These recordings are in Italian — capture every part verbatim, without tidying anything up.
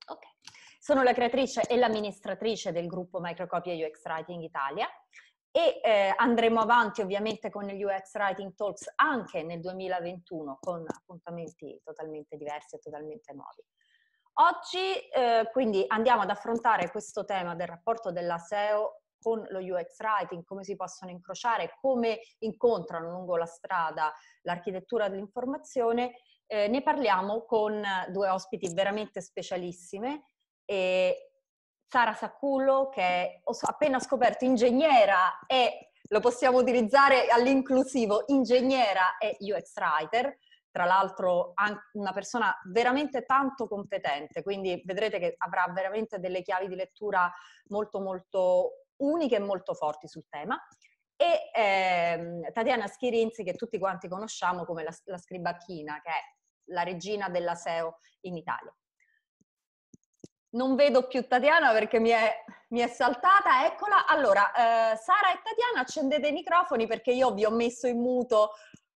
Ok. Sono la creatrice e l'amministratrice del gruppo Microcopy e U X Writing Italia e eh, andremo avanti ovviamente con gli U X Writing Talks anche nel duemilaventuno con appuntamenti totalmente diversi e totalmente nuovi. Oggi eh, quindi andiamo ad affrontare questo tema del rapporto della S E O con lo U X Writing, come si possono incrociare, come incontrano lungo la strada l'architettura dell'informazione. Eh, ne parliamo con due ospiti veramente specialissime. E Sara Saccullo, che ho appena scoperto ingegnera e lo possiamo utilizzare all'inclusivo, ingegnera e U X writer, tra l'altro anche una persona veramente tanto competente, quindi vedrete che avrà veramente delle chiavi di lettura molto molto uniche e molto forti sul tema. E ehm, Tatiana Schirinzi, che tutti quanti conosciamo come la, la scribacchina, che è la regina della S E O in Italia. Non vedo più Tatiana perché mi è, mi è saltata, eccola. Allora, eh, Sara e Tatiana, accendete i microfoni perché io vi ho messo in muto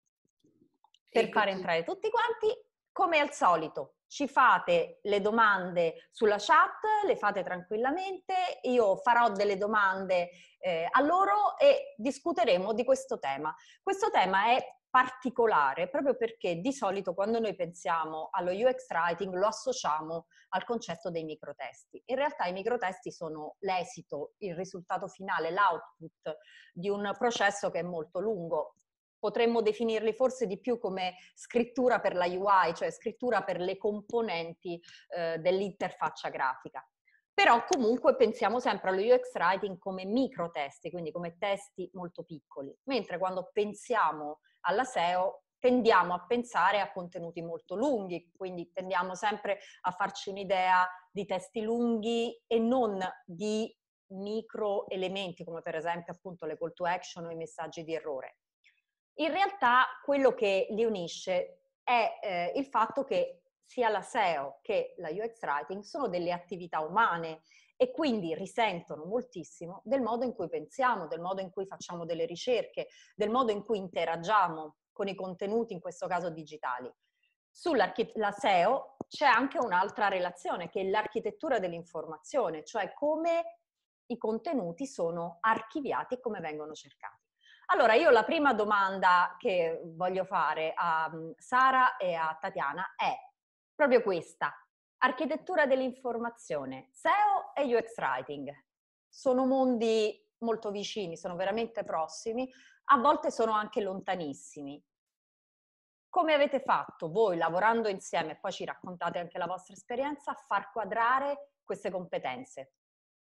per Eccoci. fare entrare tutti quanti. Come al solito, ci fate le domande sulla chat, le fate tranquillamente, io farò delle domande eh, a loro e discuteremo di questo tema. Questo tema è particolare proprio perché di solito quando noi pensiamo allo U X Writing lo associamo al concetto dei microtesti. In realtà i microtesti sono l'esito, il risultato finale, l'output di un processo che è molto lungo. Potremmo definirli forse di più come scrittura per la U I, cioè scrittura per le componenti eh, dell'interfaccia grafica. Però comunque pensiamo sempre allo U X Writing come microtesti, quindi come testi molto piccoli, mentre quando pensiamo alla S E O tendiamo a pensare a contenuti molto lunghi, quindi tendiamo sempre a farci un'idea di testi lunghi e non di micro elementi come per esempio appunto le call to action o i messaggi di errore. In realtà quello che li unisce è eh, il fatto che sia la S E O che la U X Writing sono delle attività umane e quindi risentono moltissimo del modo in cui pensiamo, del modo in cui facciamo delle ricerche, del modo in cui interagiamo con i contenuti, in questo caso digitali. Sulla S E O c'è anche un'altra relazione che è l'architettura dell'informazione, cioè come i contenuti sono archiviati e come vengono cercati. Allora, io la prima domanda che voglio fare a Sara e a Tatiana è proprio questa. Architettura dell'informazione, S E O e U X Writing. Sono mondi molto vicini, sono veramente prossimi, a volte sono anche lontanissimi. Come avete fatto voi, lavorando insieme, e poi ci raccontate anche la vostra esperienza, a far quadrare queste competenze?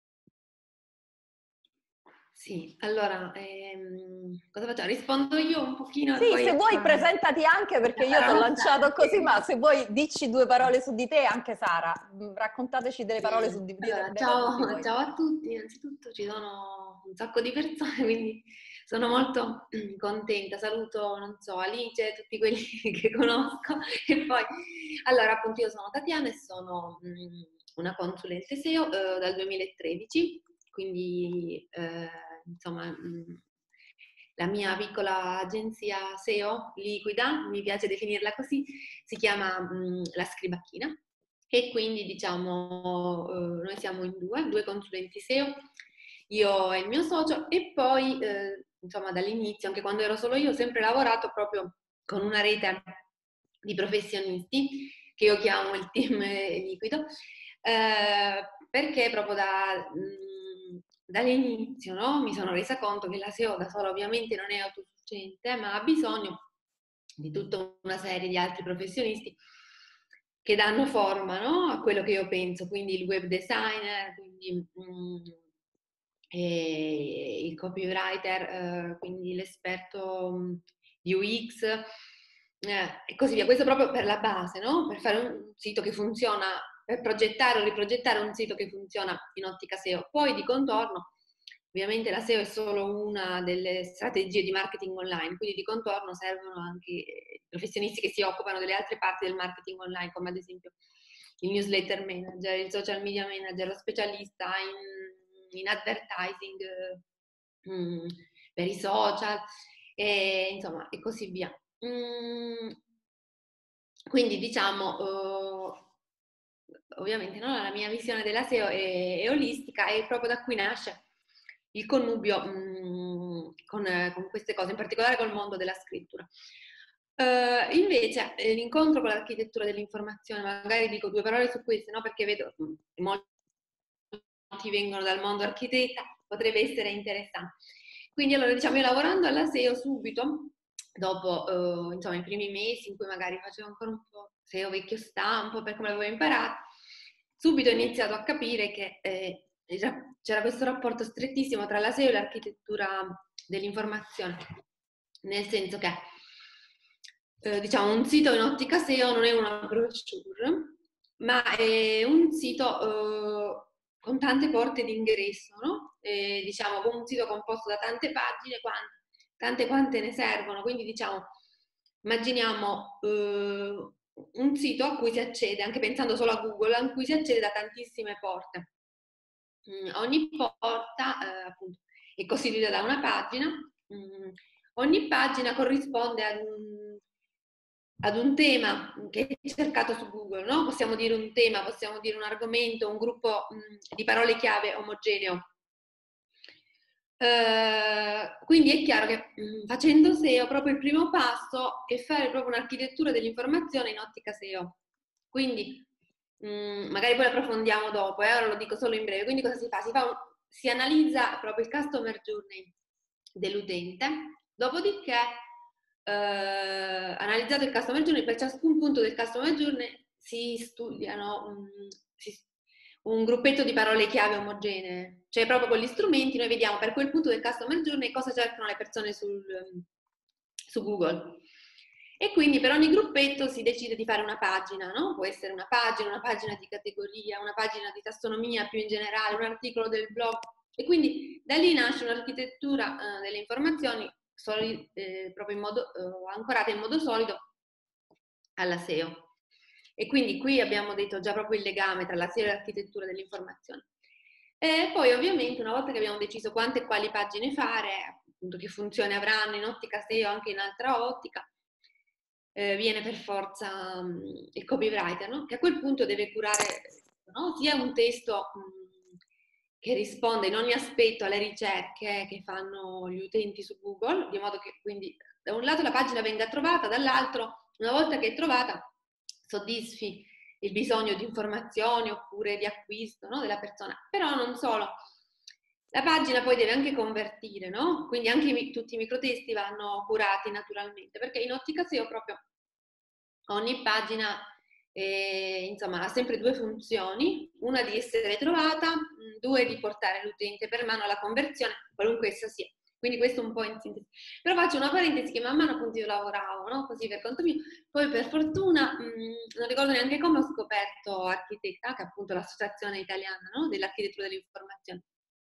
Sì, allora, ehm, cosa facciamo? Rispondo io un pochino e Sì, poi se vuoi ah, presentati anche perché la io ti ho parola a Sara. lanciato così, ma se vuoi dici due parole su di te, anche Sara, raccontateci delle parole su Bene, di, allora, da, su di ciao, voi. ciao a tutti, innanzitutto ci sono un sacco di persone, quindi sono molto contenta, saluto, non so, Alice, tutti quelli che conosco e poi, allora appunto io sono Tatiana e sono mh, una consulente S E O eh, dal duemilatredici, quindi eh, insomma mh, la mia piccola agenzia S E O liquida, mi piace definirla così, si chiama mh, La Scribacchina. E quindi diciamo, eh, noi siamo in due, due consulenti S E O, io e il mio socio, e poi eh, insomma dall'inizio, anche quando ero solo io, ho sempre lavorato proprio con una rete di professionisti che io chiamo il team liquido, eh, perché proprio da, mh, dall'inizio, no, mi sono resa conto che la S E O da sola ovviamente non è autosufficiente, ma ha bisogno di tutta una serie di altri professionisti che danno forma, no, a quello che io penso, quindi il web designer, quindi mh, e il copywriter, eh, quindi l'esperto mh, di U X eh, e così via. Questo proprio per la base, no? Per fare un sito che funziona, per progettare o riprogettare un sito che funziona in ottica S E O. Poi di contorno, ovviamente la S E O è solo una delle strategie di marketing online, quindi di contorno servono anche professionisti che si occupano delle altre parti del marketing online, come ad esempio il newsletter manager, il social media manager, lo specialista in, in advertising eh, mm, per i social, e, insomma, e così via. Mm, quindi diciamo, ovviamente, no? La mia visione della S E O è, è olistica e proprio da qui nasce il connubio mh, con, con queste cose, in particolare col mondo della scrittura. Uh, invece eh, l'incontro con l'architettura dell'informazione, magari dico due parole su questo, no? Perché vedo mh, molti vengono dal mondo architetta, potrebbe essere interessante. Quindi allora diciamo io lavorando alla S E O subito, dopo uh, insomma i primi mesi in cui magari facevo ancora un po' S E O vecchio stampo per come l'avevo imparato, subito ho iniziato a capire che eh, c'era questo rapporto strettissimo tra la S E O e l'architettura dell'informazione, nel senso che eh, diciamo un sito in ottica S E O non è una brochure, ma è un sito eh, con tante porte d'ingresso, no? E, diciamo con un sito composto da tante pagine, quante, tante quante ne servono, quindi diciamo immaginiamo eh, un sito a cui si accede, anche pensando solo a Google, a cui si accede da tantissime porte. Mm, ogni porta eh, appunto, è costituita da una pagina, mm, ogni pagina corrisponde ad un, ad un tema che è cercato su Google, no? Possiamo dire un tema, possiamo dire un argomento, un gruppo mh, di parole chiave omogeneo. Uh, quindi è chiaro che mh, facendo S E O proprio il primo passo è fare proprio un'architettura dell'informazione in ottica S E O. Quindi mh, magari poi approfondiamo dopo, eh, ora lo dico solo in breve. Quindi cosa si fa? Si, fa un, si analizza proprio il customer journey dell'utente, dopodiché eh, analizzato il customer journey, per ciascun punto del customer journey si studiano um, si, un gruppetto di parole chiave omogenee, cioè proprio con gli strumenti noi vediamo per quel punto del customer journey cosa cercano le persone sul, su Google. E quindi per ogni gruppetto si decide di fare una pagina, no? Può essere una pagina, una pagina di categoria, una pagina di tassonomia più in generale, un articolo del blog. E quindi da lì nasce un'architettura eh, delle informazioni solid, eh, proprio in modo, eh, ancorata in modo solido alla S E O. E quindi qui abbiamo detto già proprio il legame tra la S E O e l'architettura dell'informazione. E poi ovviamente una volta che abbiamo deciso quante e quali pagine fare, appunto che funzioni avranno in ottica S E O anche in altra ottica, eh, viene per forza um, il copywriter, no? Che a quel punto deve curare, no? Sia un testo um, che risponde in ogni aspetto alle ricerche che fanno gli utenti su Google, di modo che quindi da un lato la pagina venga trovata, dall'altro una volta che è trovata soddisfi il bisogno di informazioni oppure di acquisto, no? Della persona. Però non solo, la pagina poi deve anche convertire, no? Quindi anche i, tutti i microtesti vanno curati naturalmente, perché in ottica S E O proprio ogni pagina eh, insomma, ha sempre due funzioni, una di essere trovata, due di portare l'utente per mano alla conversione, qualunque essa sia. Quindi questo un po' in sintesi. Però faccio una parentesi che man mano appunto io lavoravo, no? Così per conto mio. Poi per fortuna, mh, non ricordo neanche come ho scoperto Architetta, che è appunto l'associazione italiana, no? Dell'architettura dell'informazione.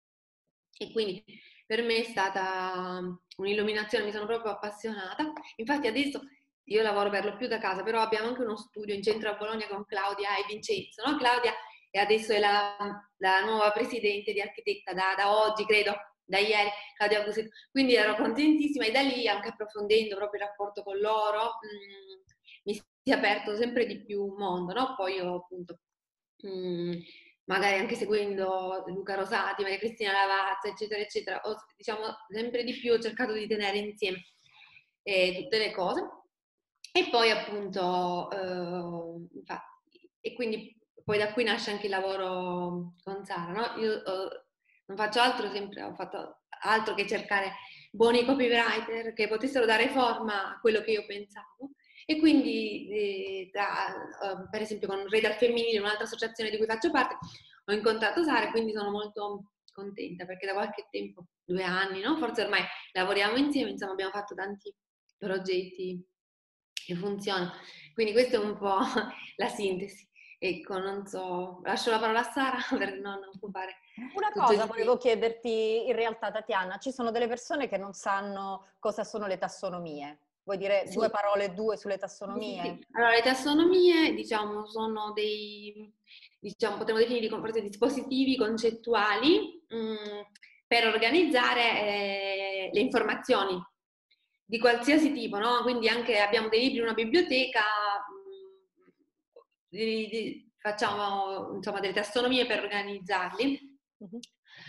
E quindi per me è stata un'illuminazione, mi sono proprio appassionata. Infatti adesso io lavoro per lo più da casa, però abbiamo anche uno studio in centro a Bologna con Claudia e Vincenzo, no? Claudia e adesso è la, la nuova presidente di Architetta da, da oggi, credo, da ieri, Claudia Busetto. Quindi ero contentissima e da lì, anche approfondendo proprio il rapporto con loro, mh, mi si è aperto sempre di più un mondo, no? Poi io appunto, mh, magari anche seguendo Luca Rosati, Maria Cristina Lavazza, eccetera, eccetera, ho, diciamo, sempre di più ho cercato di tenere insieme eh, tutte le cose. E poi appunto, eh, infatti, e quindi poi da qui nasce anche il lavoro con Sara, no? Io eh, non faccio altro, sempre ho fatto altro che cercare buoni copywriter che potessero dare forma a quello che io pensavo. E quindi, eh, tra, eh, per esempio, con Rete al Femminile, un'altra associazione di cui faccio parte, ho incontrato Sara e quindi sono molto contenta perché da qualche tempo, due anni, no? Forse ormai lavoriamo insieme, insomma abbiamo fatto tanti progetti che funzionano. Quindi questa è un po' la sintesi. Ecco, non so, lascio la parola a Sara per non occupare Una tutto cosa il volevo tempo. chiederti in realtà, Tatiana, ci sono delle persone che non sanno cosa sono le tassonomie. Vuoi dire due Sì. parole, due sulle Sì, sì, tassonomie? sì. Allora, le tassonomie, diciamo, sono dei, diciamo, potremmo definirli come forse dispositivi concettuali mh, per organizzare eh, le informazioni di qualsiasi tipo, no? Quindi anche abbiamo dei libri in una biblioteca, mh, di, di, facciamo insomma delle tassonomie per organizzarli. Mhm.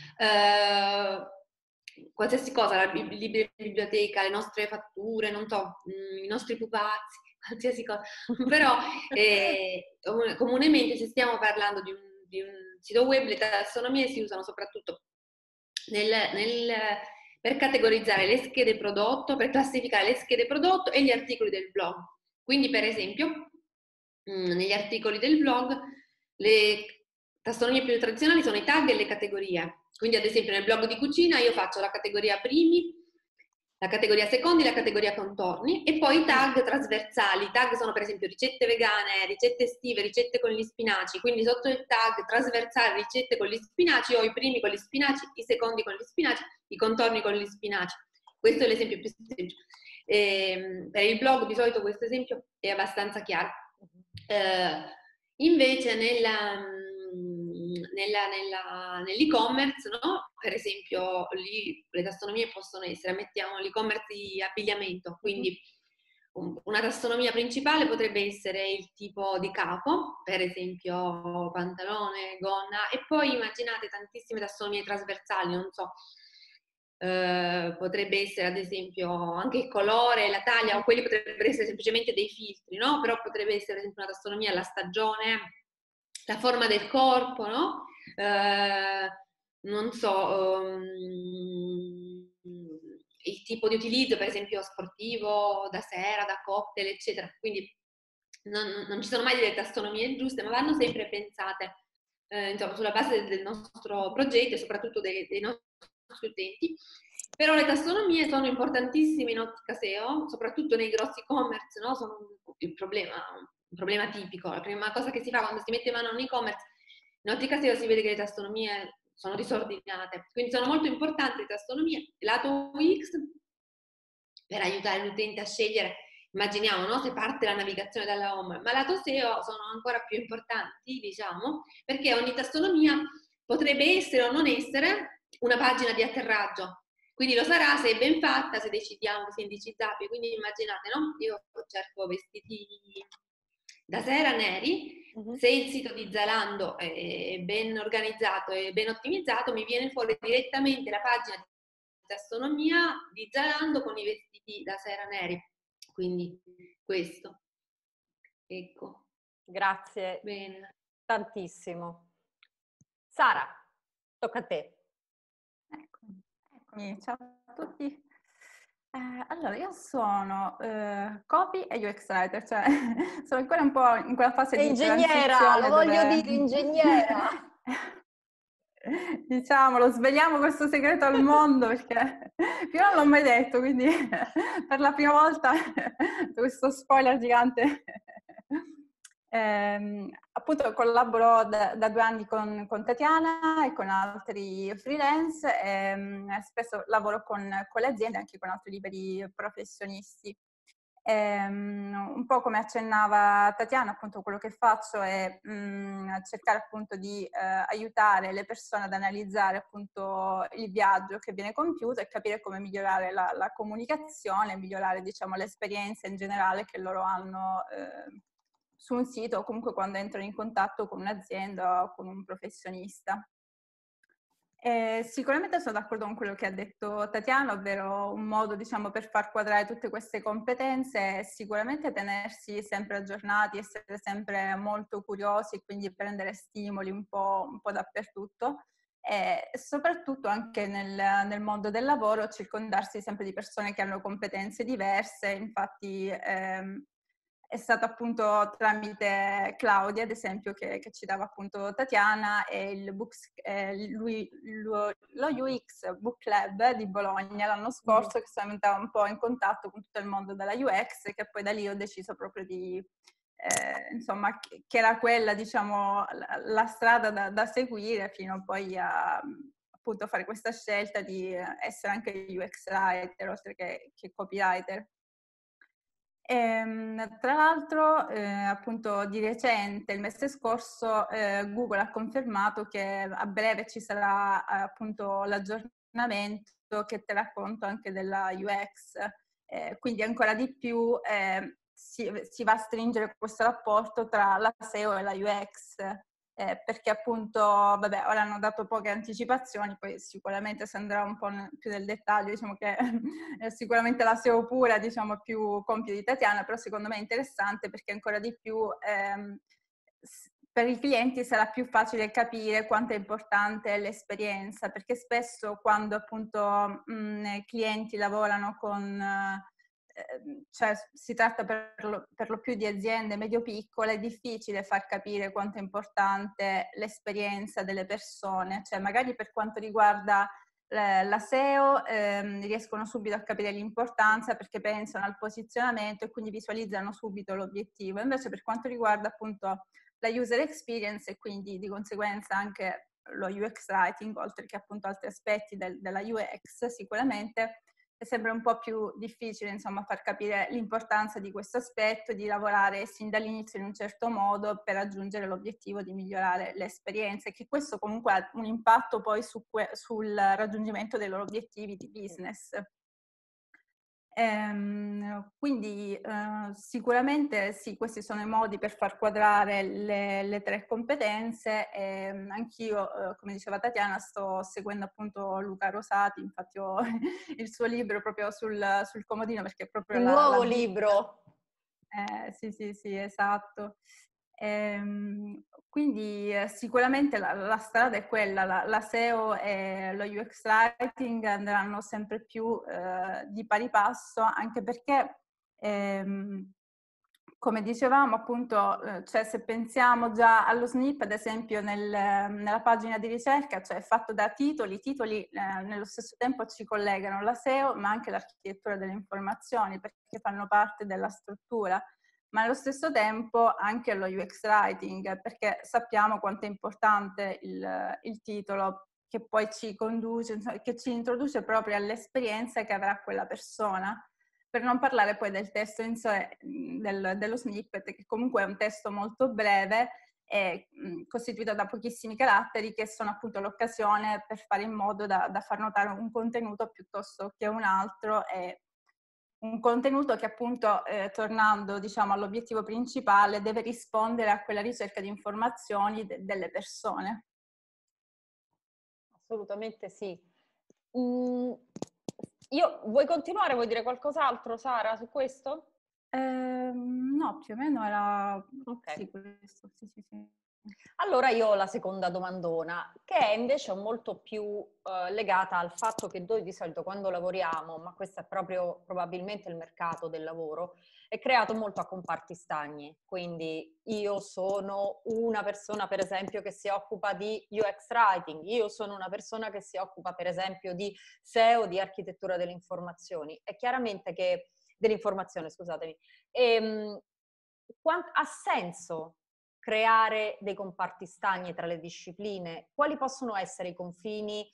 Eh, qualsiasi cosa, la bib- libri in biblioteca, le nostre fatture, non so, mh, i nostri pupazzi, qualsiasi cosa. Però eh, comun- comunemente se stiamo parlando di un, di un sito web, le tassonomie si usano soprattutto nel, nel, per categorizzare le schede prodotto, per classificare le schede prodotto e gli articoli del blog. Quindi per esempio mh, negli articoli del blog le tassonomie più tradizionali sono i tag e le categorie. Quindi ad esempio nel blog di cucina io faccio la categoria primi, la categoria secondi, la categoria contorni e poi i tag trasversali. I tag sono per esempio ricette vegane, ricette estive, ricette con gli spinaci, quindi sotto il tag trasversale ricette con gli spinaci ho i primi con gli spinaci, i secondi con gli spinaci, i contorni con gli spinaci. Questo è l'esempio più semplice. E, per il blog di solito questo esempio è abbastanza chiaro. Eh, invece nella, nella, nella, nell'e-commerce, no? Per esempio, lì le tassonomie possono essere, mettiamo l'e-commerce di abbigliamento, quindi una tassonomia principale potrebbe essere il tipo di capo, per esempio pantalone, gonna, e poi immaginate tantissime tassonomie trasversali, non so, eh, potrebbe essere ad esempio anche il colore, la taglia, o quelli potrebbero essere semplicemente dei filtri, no? Però potrebbe essere ad esempio una tassonomia alla stagione, la forma del corpo, no? Eh, non so, um, il tipo di utilizzo, per esempio sportivo, da sera, da cocktail, eccetera. Quindi non, non ci sono mai delle tassonomie giuste, ma vanno sempre pensate eh, insomma, sulla base del, del nostro progetto e soprattutto dei, dei nostri utenti. Però le tassonomie sono importantissime in ottica S E O, soprattutto nei grossi e-commerce, no? Sono un problema, un problema tipico. La prima cosa che si fa quando si mette in mano un e-commerce, in ottica S E O si vede che le tassonomie sono disordinate. Quindi sono molto importanti le tassonomie. Lato U X, per aiutare l'utente a scegliere, immaginiamo, no? Se parte la navigazione dalla home, ma lato S E O sono ancora più importanti, diciamo, perché ogni tassonomia potrebbe essere o non essere una pagina di atterraggio. Quindi lo sarà se è ben fatta, se decidiamo, se è indicizzabile. Quindi immaginate, no? Io cerco vestiti da sera neri, Mhm. se il sito di Zalando è ben organizzato e ben ottimizzato, mi viene fuori direttamente la pagina di tassonomia di Zalando con i vestiti da sera neri. Quindi questo. Ecco. Grazie Bene. tantissimo. Sara, tocca a te. Eccomi, eccomi, ciao a tutti. Eh, allora, io sono eh, copy e U X writer, cioè sono ancora un po' in quella fase Sei di ingegnera, lo transizione voglio dove... dire, ingegnera. Diciamolo, sveliamo questo segreto al mondo perché io non l'ho mai detto, quindi per la prima volta questo spoiler gigante. Eh, appunto collaboro da, da due anni con, con Tatiana e con altri freelance e spesso lavoro con, con le aziende e anche con altri liberi professionisti. Um, un po' come accennava Tatiana, appunto quello che faccio è um, cercare appunto di uh, aiutare le persone ad analizzare appunto il viaggio che viene compiuto e capire come migliorare la, la comunicazione, migliorare diciamo l'esperienza in generale che loro hanno uh, su un sito o comunque quando entrano in contatto con un'azienda o con un professionista. Eh, sicuramente sono d'accordo con quello che ha detto Tatiana, ovvero un modo diciamo, per far quadrare tutte queste competenze è sicuramente tenersi sempre aggiornati, essere sempre molto curiosi e quindi prendere stimoli un po', un po' dappertutto e soprattutto anche nel, nel mondo del lavoro circondarsi sempre di persone che hanno competenze diverse, infatti ehm, è stato appunto tramite Claudia, ad esempio, che, che ci dava appunto Tatiana e il books, eh, lui, lo, lo U X Book Club di Bologna l'anno scorso, mm. che sono venuta un po' in contatto con tutto il mondo della U X e che poi da lì ho deciso proprio di, eh, insomma, che, che era quella, diciamo, la, la strada da, da seguire fino poi a appunto fare questa scelta di essere anche U X writer oltre che, che copywriter. E, tra l'altro, eh, appunto di recente, il mese scorso, eh, Google ha confermato che a breve ci sarà eh, appunto l'aggiornamento che terrà conto anche della U X, eh, quindi ancora di più eh, si, si va a stringere questo rapporto tra la S E O e la U X, eh, perché appunto, vabbè, ora hanno dato poche anticipazioni, poi sicuramente si andrà un po' più nel dettaglio, diciamo che sicuramente la S E O pura, diciamo, più compito di Tatiana, però secondo me è interessante perché ancora di più ehm, per i clienti sarà più facile capire quanto è importante l'esperienza, perché spesso quando appunto mh, i clienti lavorano con, eh, cioè si tratta per lo, per lo più di aziende medio-piccole, è difficile far capire quanto è importante l'esperienza delle persone, cioè magari per quanto riguarda la S E O ehm, riescono subito a capire l'importanza perché pensano al posizionamento e quindi visualizzano subito l'obiettivo. Invece per quanto riguarda appunto la user experience e quindi di conseguenza anche lo U X writing, oltre che appunto altri aspetti del, della U X, sicuramente è sempre un po' più difficile, insomma, far capire l'importanza di questo aspetto, di lavorare sin dall'inizio in un certo modo per raggiungere l'obiettivo di migliorare le esperienze, che questo comunque ha un impatto poi su que- sul raggiungimento dei loro obiettivi di business. Ehm, quindi eh, sicuramente sì, questi sono i modi per far quadrare le, le tre competenze. E anch'io, eh, come diceva Tatiana, sto seguendo appunto Luca Rosati, infatti ho il suo libro proprio sul, sul comodino perché è proprio Il la, nuovo la libro. Eh, sì, sì, sì, esatto. Ehm, quindi eh, sicuramente la, la strada è quella, la, la S E O e lo U X Writing andranno sempre più eh, di pari passo, anche perché, ehm, come dicevamo appunto, eh, cioè se pensiamo già allo S N I P, ad esempio nel, nella pagina di ricerca, cioè è fatto da titoli, i titoli eh, nello stesso tempo ci collegano la S E O ma anche l'architettura delle informazioni perché fanno parte della struttura, ma allo stesso tempo anche lo U X Writing perché sappiamo quanto è importante il, il titolo che poi ci conduce, che ci introduce proprio all'esperienza che avrà quella persona. Per non parlare poi del testo in sé, del, dello snippet, che comunque è un testo molto breve e mh, costituito da pochissimi caratteri che sono appunto l'occasione per fare in modo da, da far notare un contenuto piuttosto che un altro, e un contenuto che appunto, eh, tornando diciamo all'obiettivo principale, deve rispondere a quella ricerca di informazioni de- delle persone. Assolutamente sì. Mm, io, vuoi continuare? Vuoi dire qualcos'altro, Sara, su questo? Eh, no, più o meno era Ok. sì, questo, sì, sì, sì. Allora io ho la seconda domandona, che è invece molto più eh, legata al fatto che noi di solito quando lavoriamo, ma questo è proprio probabilmente il mercato del lavoro, è creato molto a comparti stagni. Quindi io sono una persona, per esempio, che si occupa di U X writing, io sono una persona che si occupa, per esempio, di S E O, di architettura delle informazioni. È chiaramente che dell'informazione, scusatemi. E, quant- ha senso creare dei comparti stagni tra le discipline? Quali possono essere i confini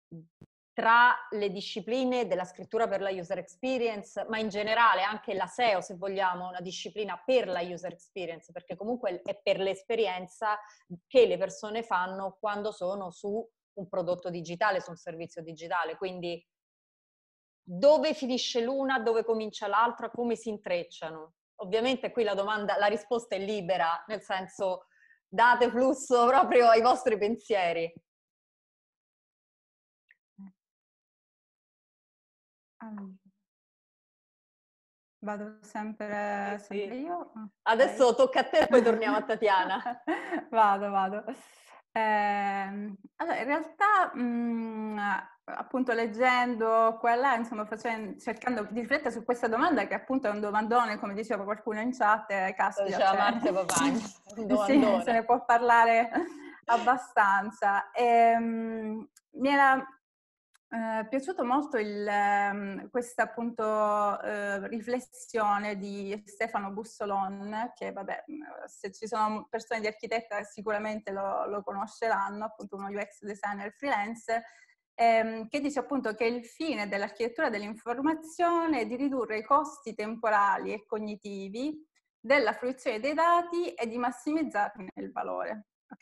tra le discipline della scrittura per la user experience, ma in generale anche la S E O, se vogliamo, una disciplina per la user experience, perché comunque è per l'esperienza che le persone fanno quando sono su un prodotto digitale, su un servizio digitale. Quindi dove finisce l'una, dove comincia l'altra, come si intrecciano? Ovviamente qui la domanda, la risposta è libera, nel senso date flusso proprio ai vostri pensieri. Allora, vado sempre, Sì, sempre sì. io? Okay. Adesso tocca a te e poi torniamo a Tatiana. Vado, vado. Eh, allora, in realtà, mh, appunto leggendo quella, insomma, facendo, cercando di riflettere su questa domanda, che appunto è un domandone, come diceva qualcuno in chat, eh, Lo caspita, diceva cioè, Marzia Papagni, un sì, se ne domandone. può parlare abbastanza. E, mh, mi era eh, piaciuto molto il, ehm, questa appunto eh, riflessione di Stefano Bussolon, che vabbè, se ci sono persone di architetta sicuramente lo, lo conosceranno, appunto uno U X designer freelance, ehm, che dice appunto che il fine dell'architettura dell'informazione è di ridurre i costi temporali e cognitivi della fruizione dei dati e di massimizzarne il valore. Ok, io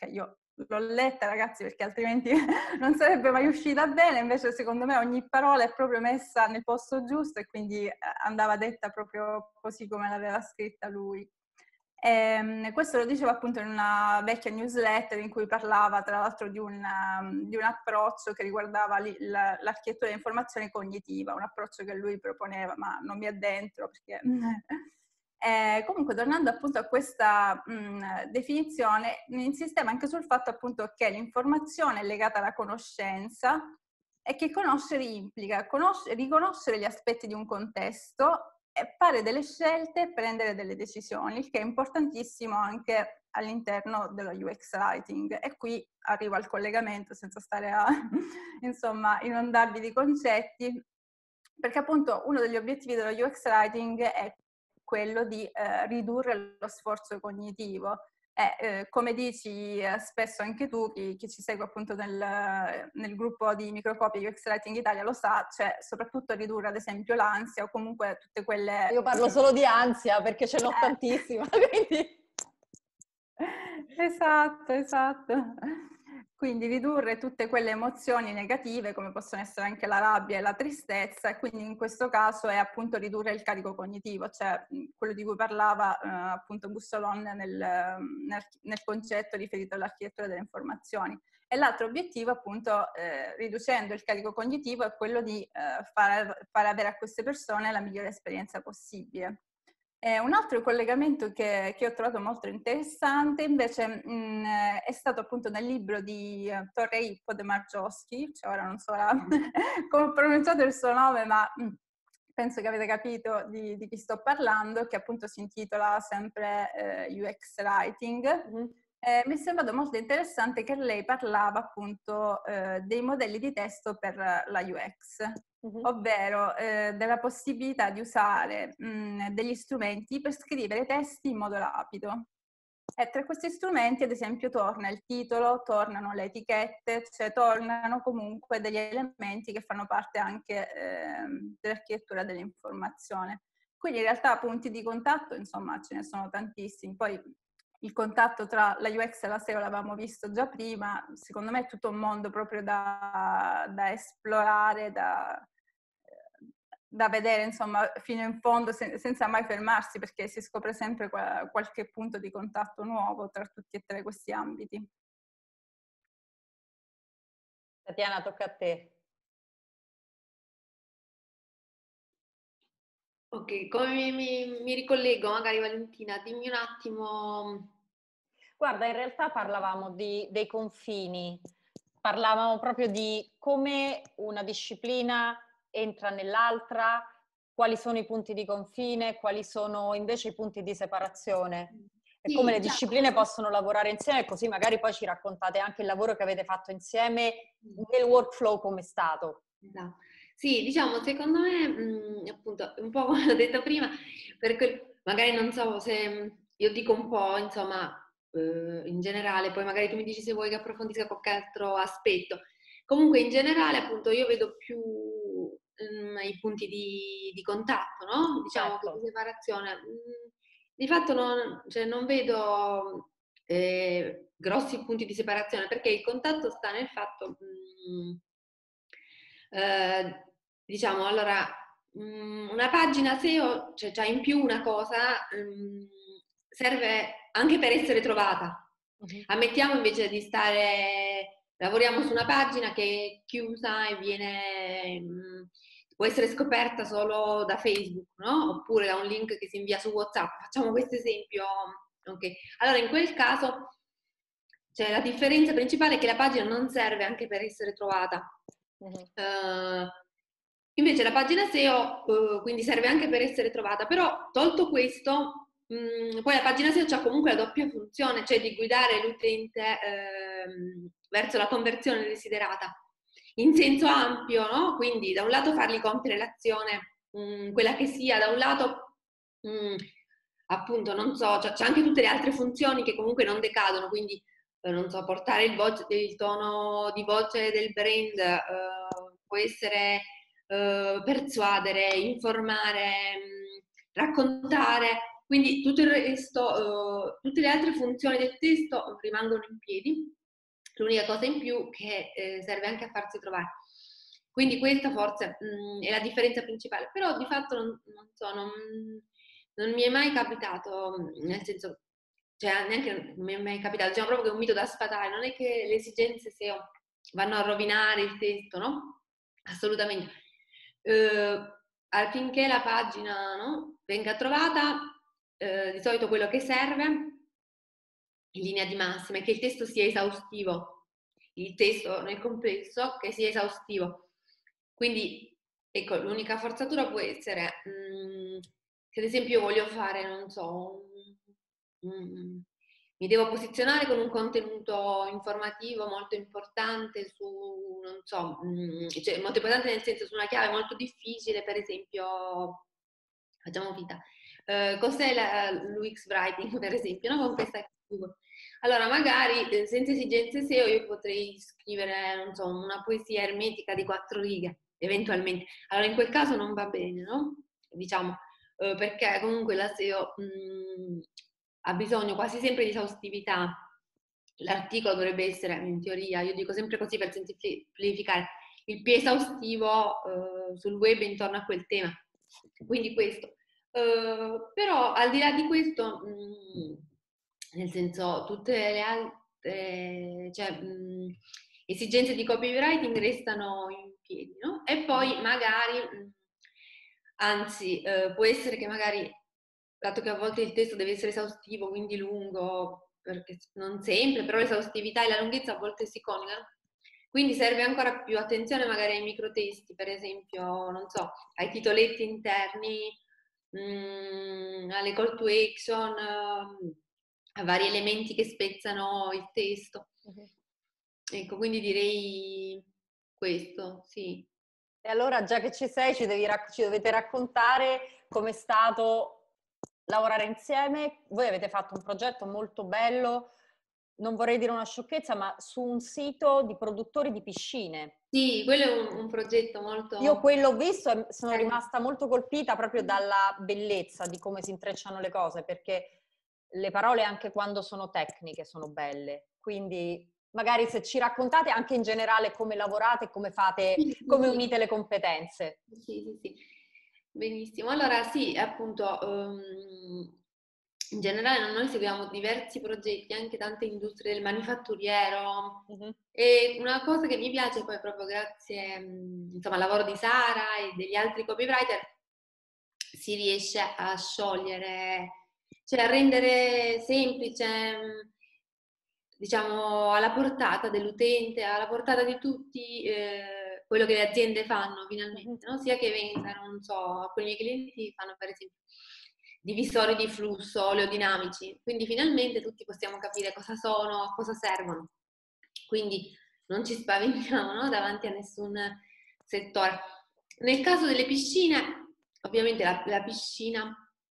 l'ho letta, ragazzi, perché altrimenti non sarebbe mai uscita bene, invece secondo me ogni parola è proprio messa nel posto giusto e quindi andava detta proprio così come l'aveva scritta lui. E questo lo diceva appunto in una vecchia newsletter in cui parlava tra l'altro di un, di un approccio che riguardava l'architettura dell'informazione cognitiva, un approccio che lui proponeva, ma non mi addentro perché... Eh, comunque, tornando appunto a questa mh, definizione, insisteva anche sul fatto appunto che l'informazione è legata alla conoscenza e che conoscere implica conoscere, riconoscere gli aspetti di un contesto e fare delle scelte e prendere delle decisioni, il che è importantissimo anche all'interno dello U X Writing. E qui arrivo al collegamento senza stare a insomma inondarvi di concetti, perché appunto uno degli obiettivi dello U X Writing è quello di eh, ridurre lo sforzo cognitivo. E, eh, come dici eh, spesso anche tu, chi, chi ci segue appunto nel, nel gruppo di Microcopie U X Writing Italia lo sa, cioè soprattutto ridurre ad esempio l'ansia o comunque tutte quelle... Io parlo solo di ansia perché ce n'ho eh. tantissima, quindi... Esatto, esatto. Quindi ridurre tutte quelle emozioni negative come possono essere anche la rabbia e la tristezza, e quindi in questo caso è appunto ridurre il carico cognitivo, cioè quello di cui parlava eh, appunto Bussolon nel, nel, nel concetto riferito all'architettura delle informazioni. E l'altro obiettivo appunto eh, riducendo il carico cognitivo è quello di eh, far, far avere a queste persone la migliore esperienza possibile. Eh, un altro collegamento che, che ho trovato molto interessante invece mh, è stato appunto nel libro di uh, Torrey Podemarjowski, cioè ora non so la, come ho pronunciato il suo nome, ma mh, penso che avete capito di, di chi sto parlando, che appunto si intitola sempre eh, U X Writing. Mm-hmm. Eh, mi è sembrato molto interessante che lei parlava appunto eh, dei modelli di testo per la U X. Uh-huh. Ovvero eh, della possibilità di usare mh, degli strumenti per scrivere testi in modo rapido. E tra questi strumenti, ad esempio, torna il titolo, tornano le etichette, cioè tornano comunque degli elementi che fanno parte anche eh, dell'architettura dell'informazione. Quindi in realtà punti di contatto, insomma, ce ne sono tantissimi. Poi il contatto tra la U X e la S E O l'avevamo visto già prima, secondo me è tutto un mondo proprio da, da esplorare, da, da vedere insomma fino in fondo sen- senza mai fermarsi, perché si scopre sempre qua- qualche punto di contatto nuovo tra tutti e tre questi ambiti. Tatiana, tocca a te. Ok, come mi, mi, mi ricollego, magari Valentina, dimmi un attimo. Guarda, in realtà parlavamo di, dei confini, parlavamo proprio di come una disciplina entra nell'altra, quali sono i punti di confine, quali sono invece i punti di separazione e sì, come le già, discipline possono lavorare insieme, così magari poi ci raccontate anche il lavoro che avete fatto insieme nel workflow come è stato. Esatto. Sì, diciamo, secondo me, mh, appunto, un po' come ho detto prima, perché magari non so se io dico un po', insomma, eh, in generale, poi magari tu mi dici se vuoi che approfondisca qualche altro aspetto. Comunque, in generale, appunto, io vedo più mh, i punti di, di contatto, no? Diciamo certo. Che di separazione. Mh, di fatto non, cioè, non vedo eh, grossi punti di separazione, perché il contatto sta nel fatto... Mh, Eh, diciamo, allora, mh, una pagina S E O, cioè già in più una cosa, mh, serve anche per essere trovata. Uh-huh. Ammettiamo invece di stare, lavoriamo su una pagina che è chiusa e viene, mh, può essere scoperta solo da Facebook, no? Oppure da un link che si invia su WhatsApp. Facciamo questo esempio. Okay. Allora, in quel caso, cioè, la differenza principale è che la pagina non serve anche per essere trovata. Uh-huh. Uh, invece la pagina S E O uh, quindi serve anche per essere trovata, però tolto questo mh, poi la pagina S E O ha comunque la doppia funzione, cioè di guidare l'utente uh, verso la conversione desiderata in senso ampio, no? Quindi da un lato fargli compiere l'azione mh, quella che sia, da un lato mh, appunto non so, c'è, c'è anche tutte le altre funzioni che comunque non decadono, quindi non so, portare il, voce, il tono di voce del brand, eh, può essere eh, persuadere, informare, mh, raccontare, quindi tutto il resto, eh, tutte le altre funzioni del testo rimangono in piedi. l'unica cosa in più che eh, serve anche a farsi trovare. Quindi questa forse mh, è la differenza principale, però di fatto non, non so, non, non mi è mai capitato, nel senso, cioè neanche non mi è mai capitato, diciamo proprio che è un mito da sfatare, non è che le esigenze S E O vanno a rovinare il testo, no? Assolutamente. Eh, affinché la pagina, no, venga trovata, eh, di solito quello che serve in linea di massima è che il testo sia esaustivo, il testo nel complesso che sia esaustivo. Quindi, ecco, l'unica forzatura può essere, mh, se ad esempio io voglio fare, non so, un, un, mi devo posizionare con un contenuto informativo molto importante su, non so, mh, cioè molto importante nel senso su una chiave molto difficile, per esempio, facciamo finta, eh, cos'è la, l'U X Writing, per esempio, no? Con questa Google. Allora, magari eh, senza esigenze S E O io potrei scrivere, non so, una poesia ermetica di quattro righe, eventualmente. Allora, in quel caso non va bene, no? Diciamo, eh, perché comunque la S E O mh, ha bisogno quasi sempre di esaustività. L'articolo dovrebbe essere, in teoria, io dico sempre così per semplificare, il più esaustivo eh, sul web intorno a quel tema. Quindi questo. Uh, però al di là di questo, mh, nel senso, tutte le altre cioè, mh, esigenze di copywriting restano in piedi, no? E poi magari, mh, anzi, uh, può essere che magari, dato che a volte il testo deve essere esaustivo, quindi lungo, perché non sempre, però l'esaustività e la lunghezza a volte si coniugano. Quindi serve ancora più attenzione magari ai microtesti, per esempio, non so, ai titoletti interni, mh, alle call to action, uh, a vari elementi che spezzano il testo. Uh-huh. Ecco, quindi direi questo, sì. E allora, già che ci sei, ci, devi rac- ci dovete raccontare com'è stato lavorare insieme. Voi avete fatto un progetto molto bello, non vorrei dire una sciocchezza, ma su un sito di produttori di piscine. Sì, quello è un, un progetto molto... Io quello ho visto e sono rimasta molto colpita proprio dalla bellezza di come si intrecciano le cose, perché le parole anche quando sono tecniche sono belle. Quindi magari se ci raccontate anche in generale come lavorate, come fate, sì, sì, come sì. unite le competenze. Sì, sì, sì. Benissimo. Allora sì, appunto... Um... In generale noi seguiamo diversi progetti, anche tante industrie del manifatturiero, uh-huh. E una cosa che mi piace poi proprio grazie insomma, al lavoro di Sara e degli altri copywriter si riesce a sciogliere, cioè a rendere semplice, diciamo alla portata dell'utente, alla portata di tutti eh, quello che le aziende fanno finalmente, uh-huh. No? Sia che vendano, non so, alcuni miei clienti fanno per esempio divisori di flusso oleodinamici, quindi finalmente tutti possiamo capire cosa sono, a cosa servono, quindi non ci spaventiamo, no? Davanti a nessun settore. Nel caso delle piscine, ovviamente la, la piscina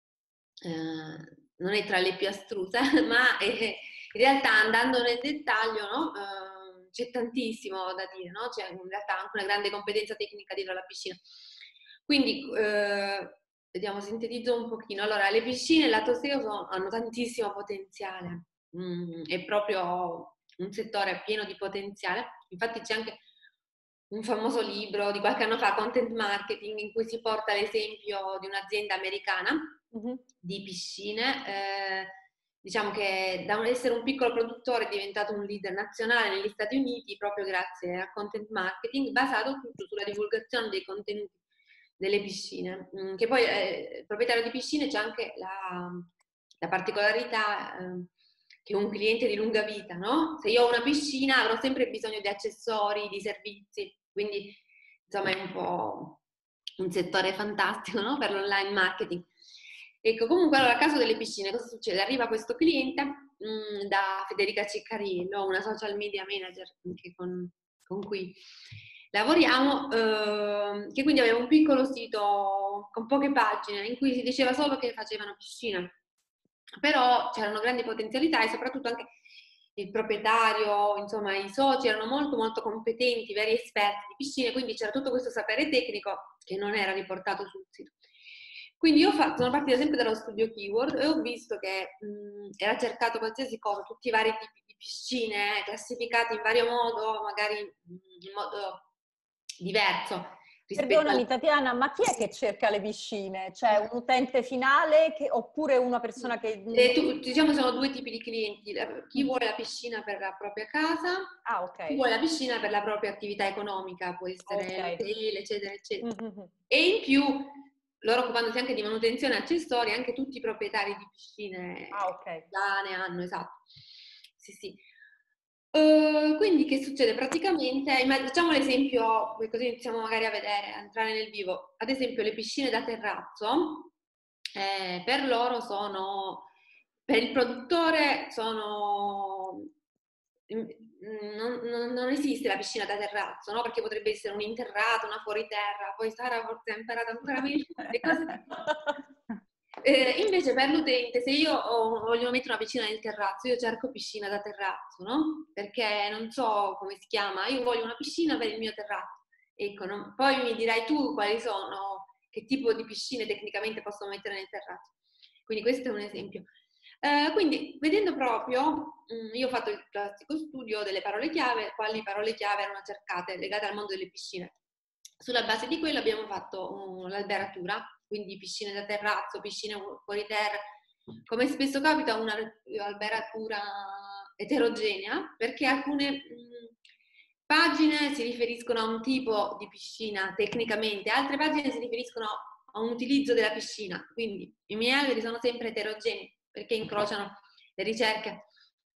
eh, non è tra le più astruse, ma è, in realtà andando nel dettaglio, no? eh, c'è tantissimo da dire, no? C'è in realtà anche una grande competenza tecnica dietro la piscina. Quindi eh, vediamo, sintetizzo un pochino. Allora, le piscine lato S E O hanno tantissimo potenziale, mm, è proprio un settore pieno di potenziale. Infatti c'è anche un famoso libro di qualche anno fa, Content Marketing, in cui si porta l'esempio di un'azienda americana uh-huh. di piscine, eh, diciamo che da essere un piccolo produttore è diventato un leader nazionale negli Stati Uniti proprio grazie al content marketing basato tutto sulla divulgazione dei contenuti delle piscine, che poi eh, il proprietario di piscine c'è anche la, la particolarità eh, che è un cliente di lunga vita, no? Se io ho una piscina avrò sempre bisogno di accessori, di servizi, quindi insomma è un po' un settore fantastico, no? Per l'online marketing. Ecco, comunque allora a caso delle piscine cosa succede? Arriva questo cliente mh, da Federica Ciccarello, una social media manager anche con, con cui lavoriamo, eh, che quindi aveva un piccolo sito con poche pagine in cui si diceva solo che facevano piscina, però c'erano grandi potenzialità e soprattutto anche il proprietario, insomma i soci erano molto molto competenti, veri esperti di piscine, quindi c'era tutto questo sapere tecnico che non era riportato sul sito. Quindi io fatto, sono partita sempre dallo studio keyword e ho visto che mh, era cercato qualsiasi cosa, tutti i vari tipi di piscine classificate in vario modo, magari in modo diverso. Perdonami Tatiana, ma chi è che cerca le piscine? C'è un utente finale che, oppure una persona che... Eh, tu, diciamo sono due tipi di clienti, chi vuole la piscina per la propria casa, ah, okay. chi vuole la piscina per la propria attività economica, può essere Okay. hotel, eccetera, eccetera. Mm-hmm. E in più, loro occupandosi anche di manutenzione accessoria, anche tutti i proprietari di piscine ah, okay. già ne hanno, esatto. Sì, sì. Uh, quindi che succede? Praticamente, facciamo l'esempio, così iniziamo magari a vedere, a entrare nel vivo. Ad esempio le piscine da terrazzo, eh, per loro sono, per il produttore sono, non, non, non esiste la piscina da terrazzo, no? Perché potrebbe essere un interrato, una fuoriterra, poi Sara forse ha imparato ancora meglio le cose. Eh, invece per l'utente, se io ho, voglio mettere una piscina nel terrazzo, io cerco piscina da terrazzo, no? Perché non so come si chiama, io voglio una piscina per il mio terrazzo. Ecco, no? Poi mi dirai tu quali sono, che tipo di piscine tecnicamente posso mettere nel terrazzo. Quindi questo è un esempio. Eh, quindi, vedendo proprio, mh, io ho fatto il classico studio delle parole chiave, quali parole chiave erano cercate legate al mondo delle piscine. Sulla base di quello abbiamo fatto uh, l'alberatura, quindi piscine da terrazzo, piscine fuori terra. Come spesso capita, un'alberatura eterogenea, perché alcune mh, pagine si riferiscono a un tipo di piscina tecnicamente, altre pagine si riferiscono a un utilizzo della piscina, quindi i miei alberi sono sempre eterogenei, perché incrociano le ricerche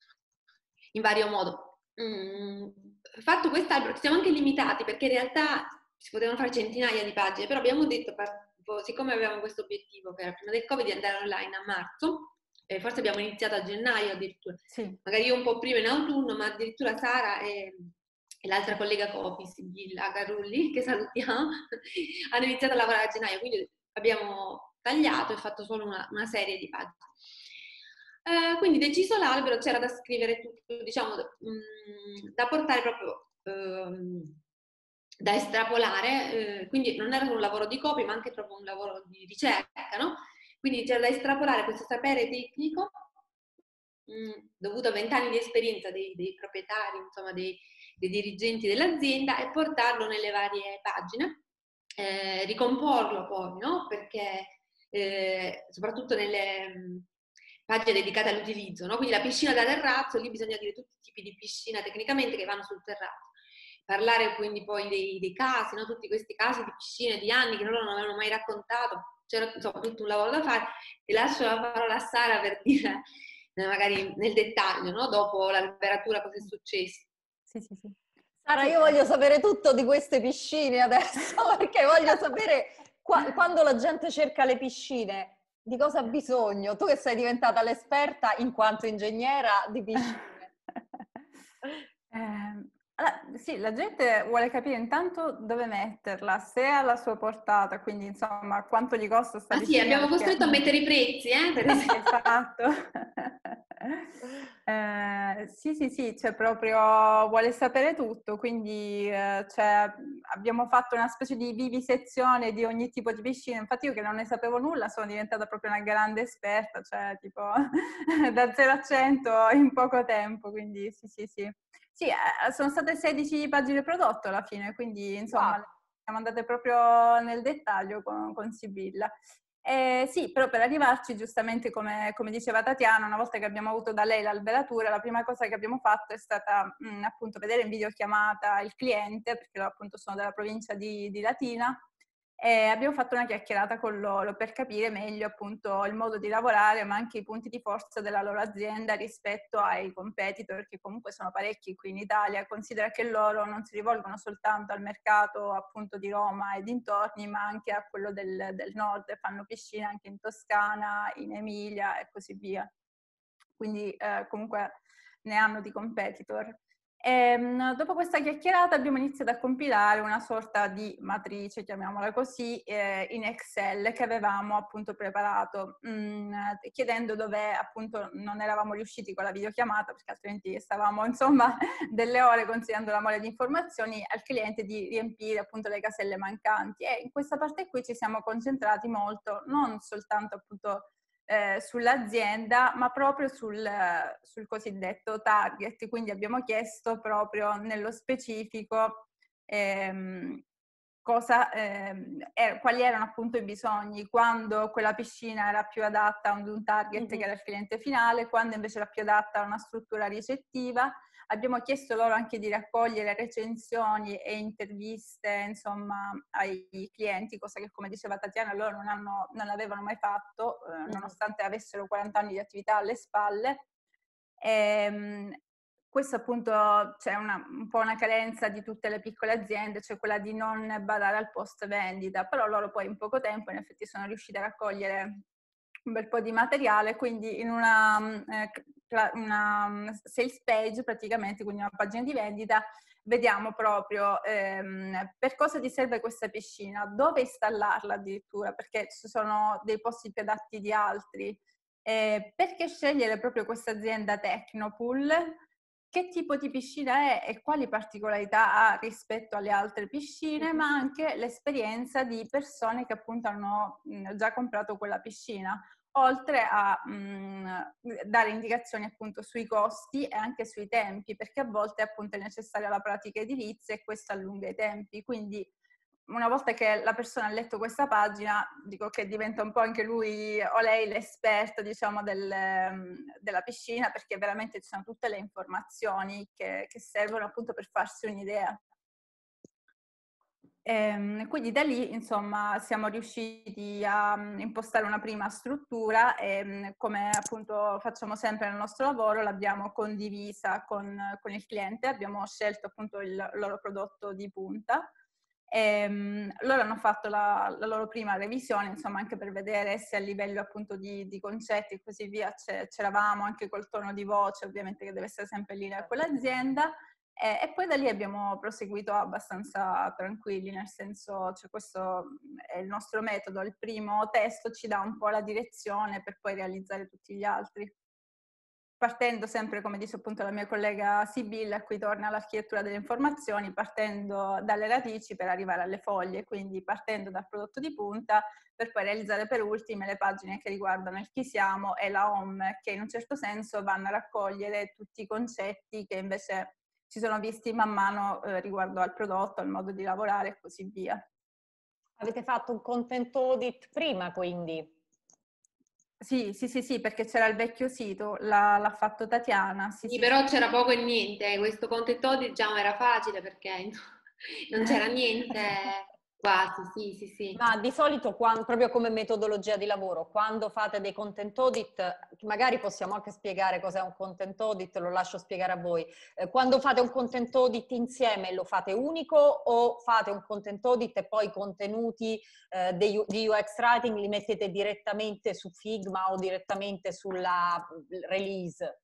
in vario modo. Mm, fatto quest'albero, ci siamo anche limitati, perché in realtà si potevano fare centinaia di pagine, però abbiamo detto, siccome avevamo questo obiettivo, che era prima del Covid, di andare online a marzo, eh, forse abbiamo iniziato a gennaio addirittura, sì. Magari io un po' prima in autunno, ma addirittura Sara e, e l'altra collega Copi, Sibilla Garulli, che salutiamo, hanno iniziato a lavorare a gennaio, quindi abbiamo tagliato e fatto solo una, una serie di pagine. Eh, quindi deciso l'albero, c'era da scrivere tutto, diciamo, mh, da portare proprio... Ehm, da estrapolare, eh, quindi non era solo un lavoro di copy, ma anche proprio un lavoro di ricerca, no? Quindi c'era da estrapolare questo sapere tecnico mh, dovuto a vent'anni di esperienza dei, dei proprietari, insomma, dei, dei dirigenti dell'azienda e portarlo nelle varie pagine, eh, ricomporlo poi, no? Perché eh, soprattutto nelle mh, pagine dedicate all'utilizzo, no? Quindi la piscina da terrazzo, lì bisogna dire tutti i tipi di piscina tecnicamente che vanno sul terrazzo. Parlare quindi poi dei, dei casi, no? Tutti questi casi di piscine di anni che loro non avevano mai raccontato, c'era insomma tutto un lavoro da fare, e lascio la parola a Sara per dire magari nel dettaglio, no? Dopo l'alberatura cosa è successo. Sì, sì, sì. Sara, io voglio sapere tutto di queste piscine adesso, perché voglio sapere qua, quando la gente cerca le piscine, di cosa ha bisogno? Tu che sei diventata l'esperta in quanto ingegnera di piscine. eh, allora, sì, la gente vuole capire intanto dove metterla, se è alla sua portata, quindi insomma quanto gli costa sta ah, piscina. Sì, abbiamo perché... costretto a mettere i prezzi, eh, per esempio. Esatto. Eh, sì, sì, sì, cioè proprio vuole sapere tutto, quindi eh, cioè, abbiamo fatto una specie di vivisezione di ogni tipo di piscina. Infatti io che non ne sapevo nulla sono diventata proprio una grande esperta, cioè tipo da zero a cento in poco tempo, quindi sì, sì, sì. Sì, eh, sono state sedici pagine prodotto alla fine, quindi insomma wow. Siamo andate proprio nel dettaglio con, con Sibilla. Eh, sì, però per arrivarci, giustamente come, come diceva Tatiana, una volta che abbiamo avuto da lei l'alberatura, la prima cosa che abbiamo fatto è stata mh, appunto vedere in videochiamata il cliente, perché appunto sono della provincia di, di Latina, e abbiamo fatto una chiacchierata con loro per capire meglio appunto il modo di lavorare, ma anche i punti di forza della loro azienda rispetto ai competitor, che comunque sono parecchi qui in Italia. Considera che loro non si rivolgono soltanto al mercato appunto di Roma e dintorni, ma anche a quello del, del nord, fanno piscine anche in Toscana, in Emilia e così via. Quindi eh, comunque ne hanno di competitor. E, dopo questa chiacchierata abbiamo iniziato a compilare una sorta di matrice, chiamiamola così, eh, in Excel che avevamo appunto preparato, mh, chiedendo dove appunto non eravamo riusciti con la videochiamata, perché altrimenti stavamo insomma delle ore consigliando la mole di informazioni al cliente di riempire appunto le caselle mancanti. E in questa parte qui ci siamo concentrati molto, non soltanto appunto eh, sull'azienda, ma proprio sul, sul cosiddetto target. Quindi abbiamo chiesto proprio nello specifico ehm, cosa, ehm, er, quali erano appunto i bisogni, quando quella piscina era più adatta ad un target mm-hmm. che era il cliente finale, quando invece era più adatta a una struttura ricettiva. Abbiamo chiesto loro anche di raccogliere recensioni e interviste, insomma, ai clienti, cosa che, come diceva Tatiana, loro non, hanno, non avevano mai fatto, eh, mm-hmm. nonostante avessero quaranta anni di attività alle spalle. E, questo appunto c'è una, un po' una carenza di tutte le piccole aziende, cioè quella di non badare al post vendita, però loro poi in poco tempo in effetti sono riusciti a raccogliere un bel po' di materiale, quindi in una, eh, una sales page praticamente, quindi una pagina di vendita, vediamo proprio ehm, per cosa ti serve questa piscina, dove installarla addirittura, perché ci sono dei posti più adatti di altri, eh, perché scegliere proprio questa azienda Tecnopool, che tipo di piscina è e quali particolarità ha rispetto alle altre piscine, ma anche l'esperienza di persone che appunto hanno mh, già comprato quella piscina, oltre a mh, dare indicazioni appunto sui costi e anche sui tempi, perché a volte appunto è necessaria la pratica edilizia e questo allunga i tempi. Quindi una volta che la persona ha letto questa pagina, dico che diventa un po' anche lui o lei l'esperto, diciamo, del, della piscina, perché veramente ci sono tutte le informazioni che, che servono appunto per farsi un'idea. E quindi da lì, insomma, siamo riusciti a impostare una prima struttura e, come appunto facciamo sempre nel nostro lavoro, l'abbiamo condivisa con, con il cliente, abbiamo scelto appunto il loro prodotto di punta. E, um, loro hanno fatto la, la loro prima revisione, insomma, anche per vedere se a livello appunto di, di concetti e così via c'eravamo anche col tono di voce, ovviamente, che deve essere sempre in linea con l'azienda, e, e poi da lì abbiamo proseguito abbastanza tranquilli, nel senso, cioè, questo è il nostro metodo, il primo testo ci dà un po' la direzione per poi realizzare tutti gli altri. Partendo sempre, come dice appunto la mia collega Sibilla, qui torna all'architettura delle informazioni, partendo dalle radici per arrivare alle foglie, quindi partendo dal prodotto di punta per poi realizzare per ultime le pagine che riguardano il chi siamo e la home, che in un certo senso vanno a raccogliere tutti i concetti che invece si sono visti man mano eh, riguardo al prodotto, al modo di lavorare e così via. Avete fatto un content audit prima, quindi? Sì, sì, sì, sì, perché c'era il vecchio sito, l'ha, l'ha fatto Tatiana. Sì, sì, sì, però sì. c'era poco e niente, questo content audit diciamo era facile perché non c'era niente quasi, sì, sì, sì. Ma di solito, quando, proprio come metodologia di lavoro, quando fate dei content audit, magari possiamo anche spiegare cos'è un content audit, lo lascio spiegare a voi. Eh, quando fate un content audit insieme, lo fate unico o fate un content audit e poi i contenuti eh, di, di U X Writing li mettete direttamente su Figma o direttamente sulla release?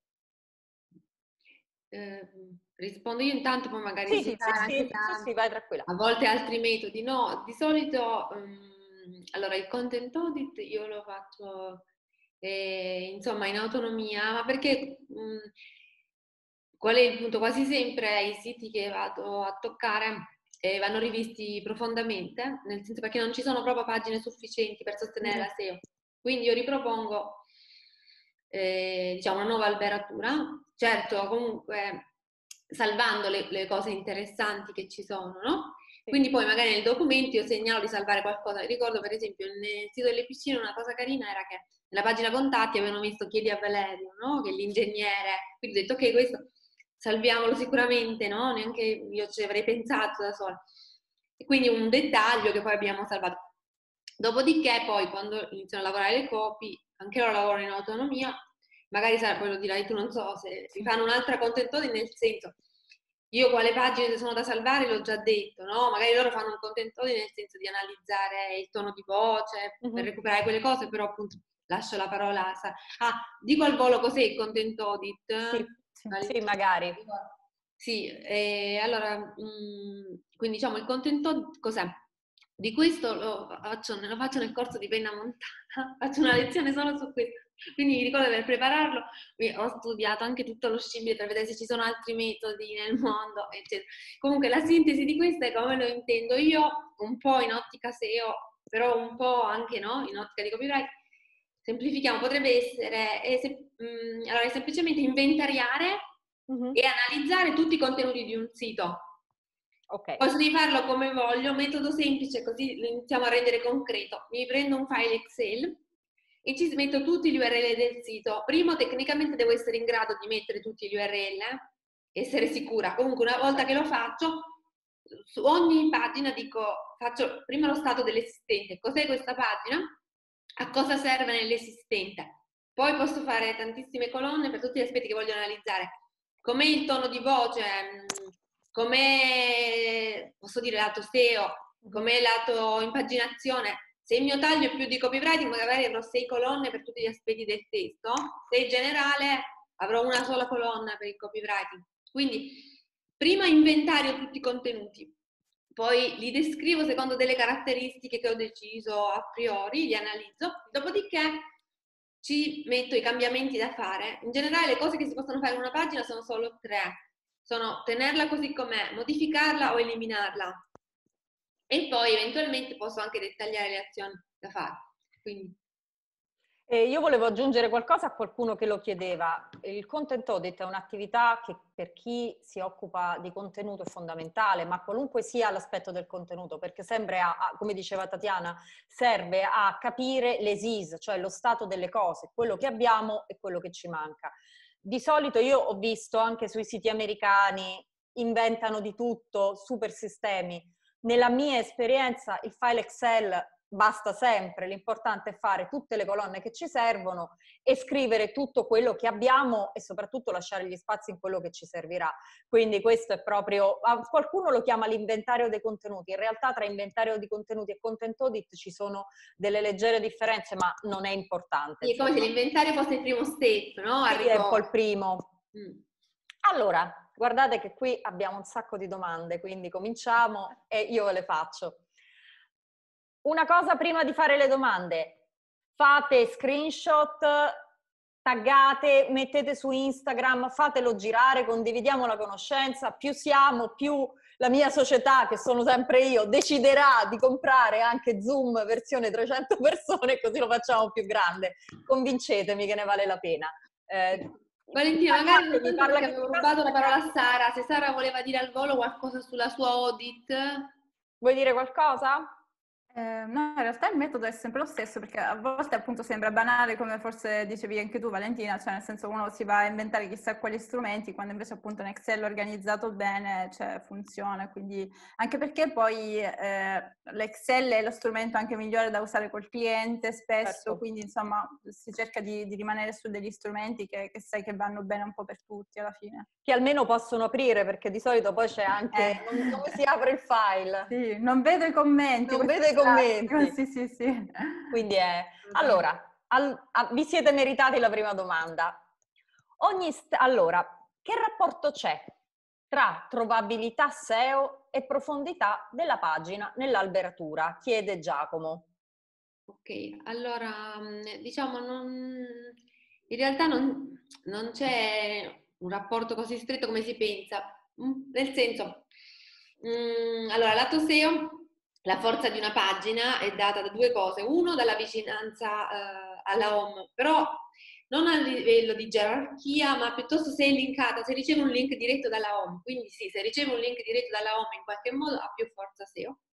Eh, rispondo io intanto, poi magari sì, si sì, fa sì, anche sì, da, sì, sì, vai tranquilla. a volte altri metodi. No, di solito, um, allora il content audit io lo faccio eh, insomma in autonomia, ma perché um, qual è il punto? Quasi sempre i siti che vado a toccare eh, vanno rivisti profondamente, nel senso perché non ci sono proprio pagine sufficienti per sostenere la S E O. Quindi io ripropongo eh, diciamo una nuova alberatura, certo comunque salvando le, le cose interessanti che ci sono, no? Sì. Quindi poi magari nel documento io segnalo di salvare qualcosa. Ricordo per esempio nel sito delle piscine una cosa carina era che nella pagina contatti avevano messo chiedi a Valerio, no? Che è l'ingegnere, quindi ho detto ok, questo salviamolo sicuramente, no? Neanche io ci avrei pensato da sola. E quindi un dettaglio che poi abbiamo salvato. Dopodiché poi quando iniziano a lavorare le copy, anche loro lavorano in autonomia, magari sarà, poi lo dirai tu, non so, se si fanno un'altra content audit, nel senso, io quale pagine sono da salvare l'ho già detto, no? Magari loro fanno un content audit nel senso di analizzare il tono di voce, uh-huh. per recuperare quelle cose, però appunto lascio la parola a Sara. Ah, dico al volo cos'è il content audit? Sì, sì, sì magari. Sì, eh, allora, mh, quindi diciamo il content audit cos'è? Di questo lo faccio, lo faccio nel corso di Penna Montana, faccio una lezione solo su questo, quindi mi ricordo per prepararlo ho studiato anche tutto lo scibile per vedere se ci sono altri metodi nel mondo, eccetera. Comunque la sintesi di questo è come lo intendo io, un po' in ottica S E O, però un po' anche no, in ottica di copyright. semplifichiamo, potrebbe essere, è se- mh, allora, è semplicemente inventariare Mhm. e analizzare tutti i contenuti di un sito. Ok. Posso di farlo come voglio, metodo semplice, così lo iniziamo a rendere concreto. Mi prendo un file Excel e ci metto tutti gli U R L del sito. Primo, tecnicamente devo essere in grado di mettere tutti gli U R L, eh? Essere sicura. Comunque, una volta che lo faccio, su ogni pagina dico, faccio prima lo stato dell'esistente. Cos'è questa pagina? A cosa serve nell'esistente? Poi posso fare tantissime colonne per tutti gli aspetti che voglio analizzare. Com'è il tono di voce? Com'è, posso dire, lato S E O? Com'è lato impaginazione? Se il mio taglio è più di copywriting, magari avrò sei colonne per tutti gli aspetti del testo. Se è generale, avrò una sola colonna per il copywriting. Quindi, prima inventario tutti i contenuti, poi li descrivo secondo delle caratteristiche che ho deciso a priori, li analizzo, dopodiché ci metto i cambiamenti da fare. In generale le cose che si possono fare in una pagina sono solo tre. Sono tenerla così com'è, modificarla o eliminarla. E poi eventualmente posso anche dettagliare le azioni da fare. Quindi. E io volevo aggiungere qualcosa a qualcuno che lo chiedeva. Il content audit è un'attività che per chi si occupa di contenuto è fondamentale, ma qualunque sia l'aspetto del contenuto, perché sempre, a, a, come diceva Tatiana, serve a capire l'E S I S, cioè lo stato delle cose, quello che abbiamo e quello che ci manca. Di solito io ho visto anche sui siti americani, inventano di tutto, super sistemi. Nella mia esperienza il file Excel basta sempre, l'importante è fare tutte le colonne che ci servono e scrivere tutto quello che abbiamo e soprattutto lasciare gli spazi in quello che ci servirà. Quindi questo è proprio, qualcuno lo chiama l'inventario dei contenuti, in realtà tra inventario di contenuti e content audit ci sono delle leggere differenze, ma non è importante. Sì, è come se l'inventario fosse il primo step, no? Sì, è un po' il primo. Mm. Allora, guardate che qui abbiamo un sacco di domande, quindi cominciamo e io ve le faccio. Una cosa prima di fare le domande, fate screenshot, taggate, mettete su Instagram, fatelo girare, condividiamo la conoscenza, più siamo, più la mia società, che sono sempre io, deciderà di comprare anche Zoom versione trecento persone, così lo facciamo più grande. Convincetemi che ne vale la pena. Eh, Valentina, magari mi soltanto parla perché che avevo mi rubato la parola a Sara, se Sara voleva dire al volo qualcosa sulla sua audit. Vuoi dire qualcosa? Eh, no, in realtà il metodo è sempre lo stesso, perché a volte appunto sembra banale, come forse dicevi anche tu Valentina, cioè nel senso uno si va a inventare chissà quali strumenti, quando invece appunto un Excel organizzato bene, cioè funziona, quindi anche perché poi eh, l'Excel è lo strumento anche migliore da usare col cliente spesso, Certo. Quindi insomma si cerca di, di rimanere su degli strumenti che, che sai che vanno bene un po' per tutti alla fine. Che almeno possono aprire, perché di solito poi c'è anche, Eh. non, non si apre il file. Sì, non vedo i commenti. Non vedo i commenti. Sì, sì, sì. Quindi è... Allora, al, a, vi siete meritati la prima domanda. Ogni st- allora, che rapporto c'è tra trovabilità S E O e profondità della pagina nell'alberatura? Chiede Giacomo. Ok, allora diciamo non, in realtà non, non c'è un rapporto così stretto come si pensa, nel senso, mh, allora lato S E O, la forza di una pagina è data da due cose, uno dalla vicinanza eh, alla home, però non a livello di gerarchia, ma piuttosto se è linkata, se riceve un link diretto dalla home, quindi sì, se riceve un link diretto dalla home in qualche modo ha più forza S E O.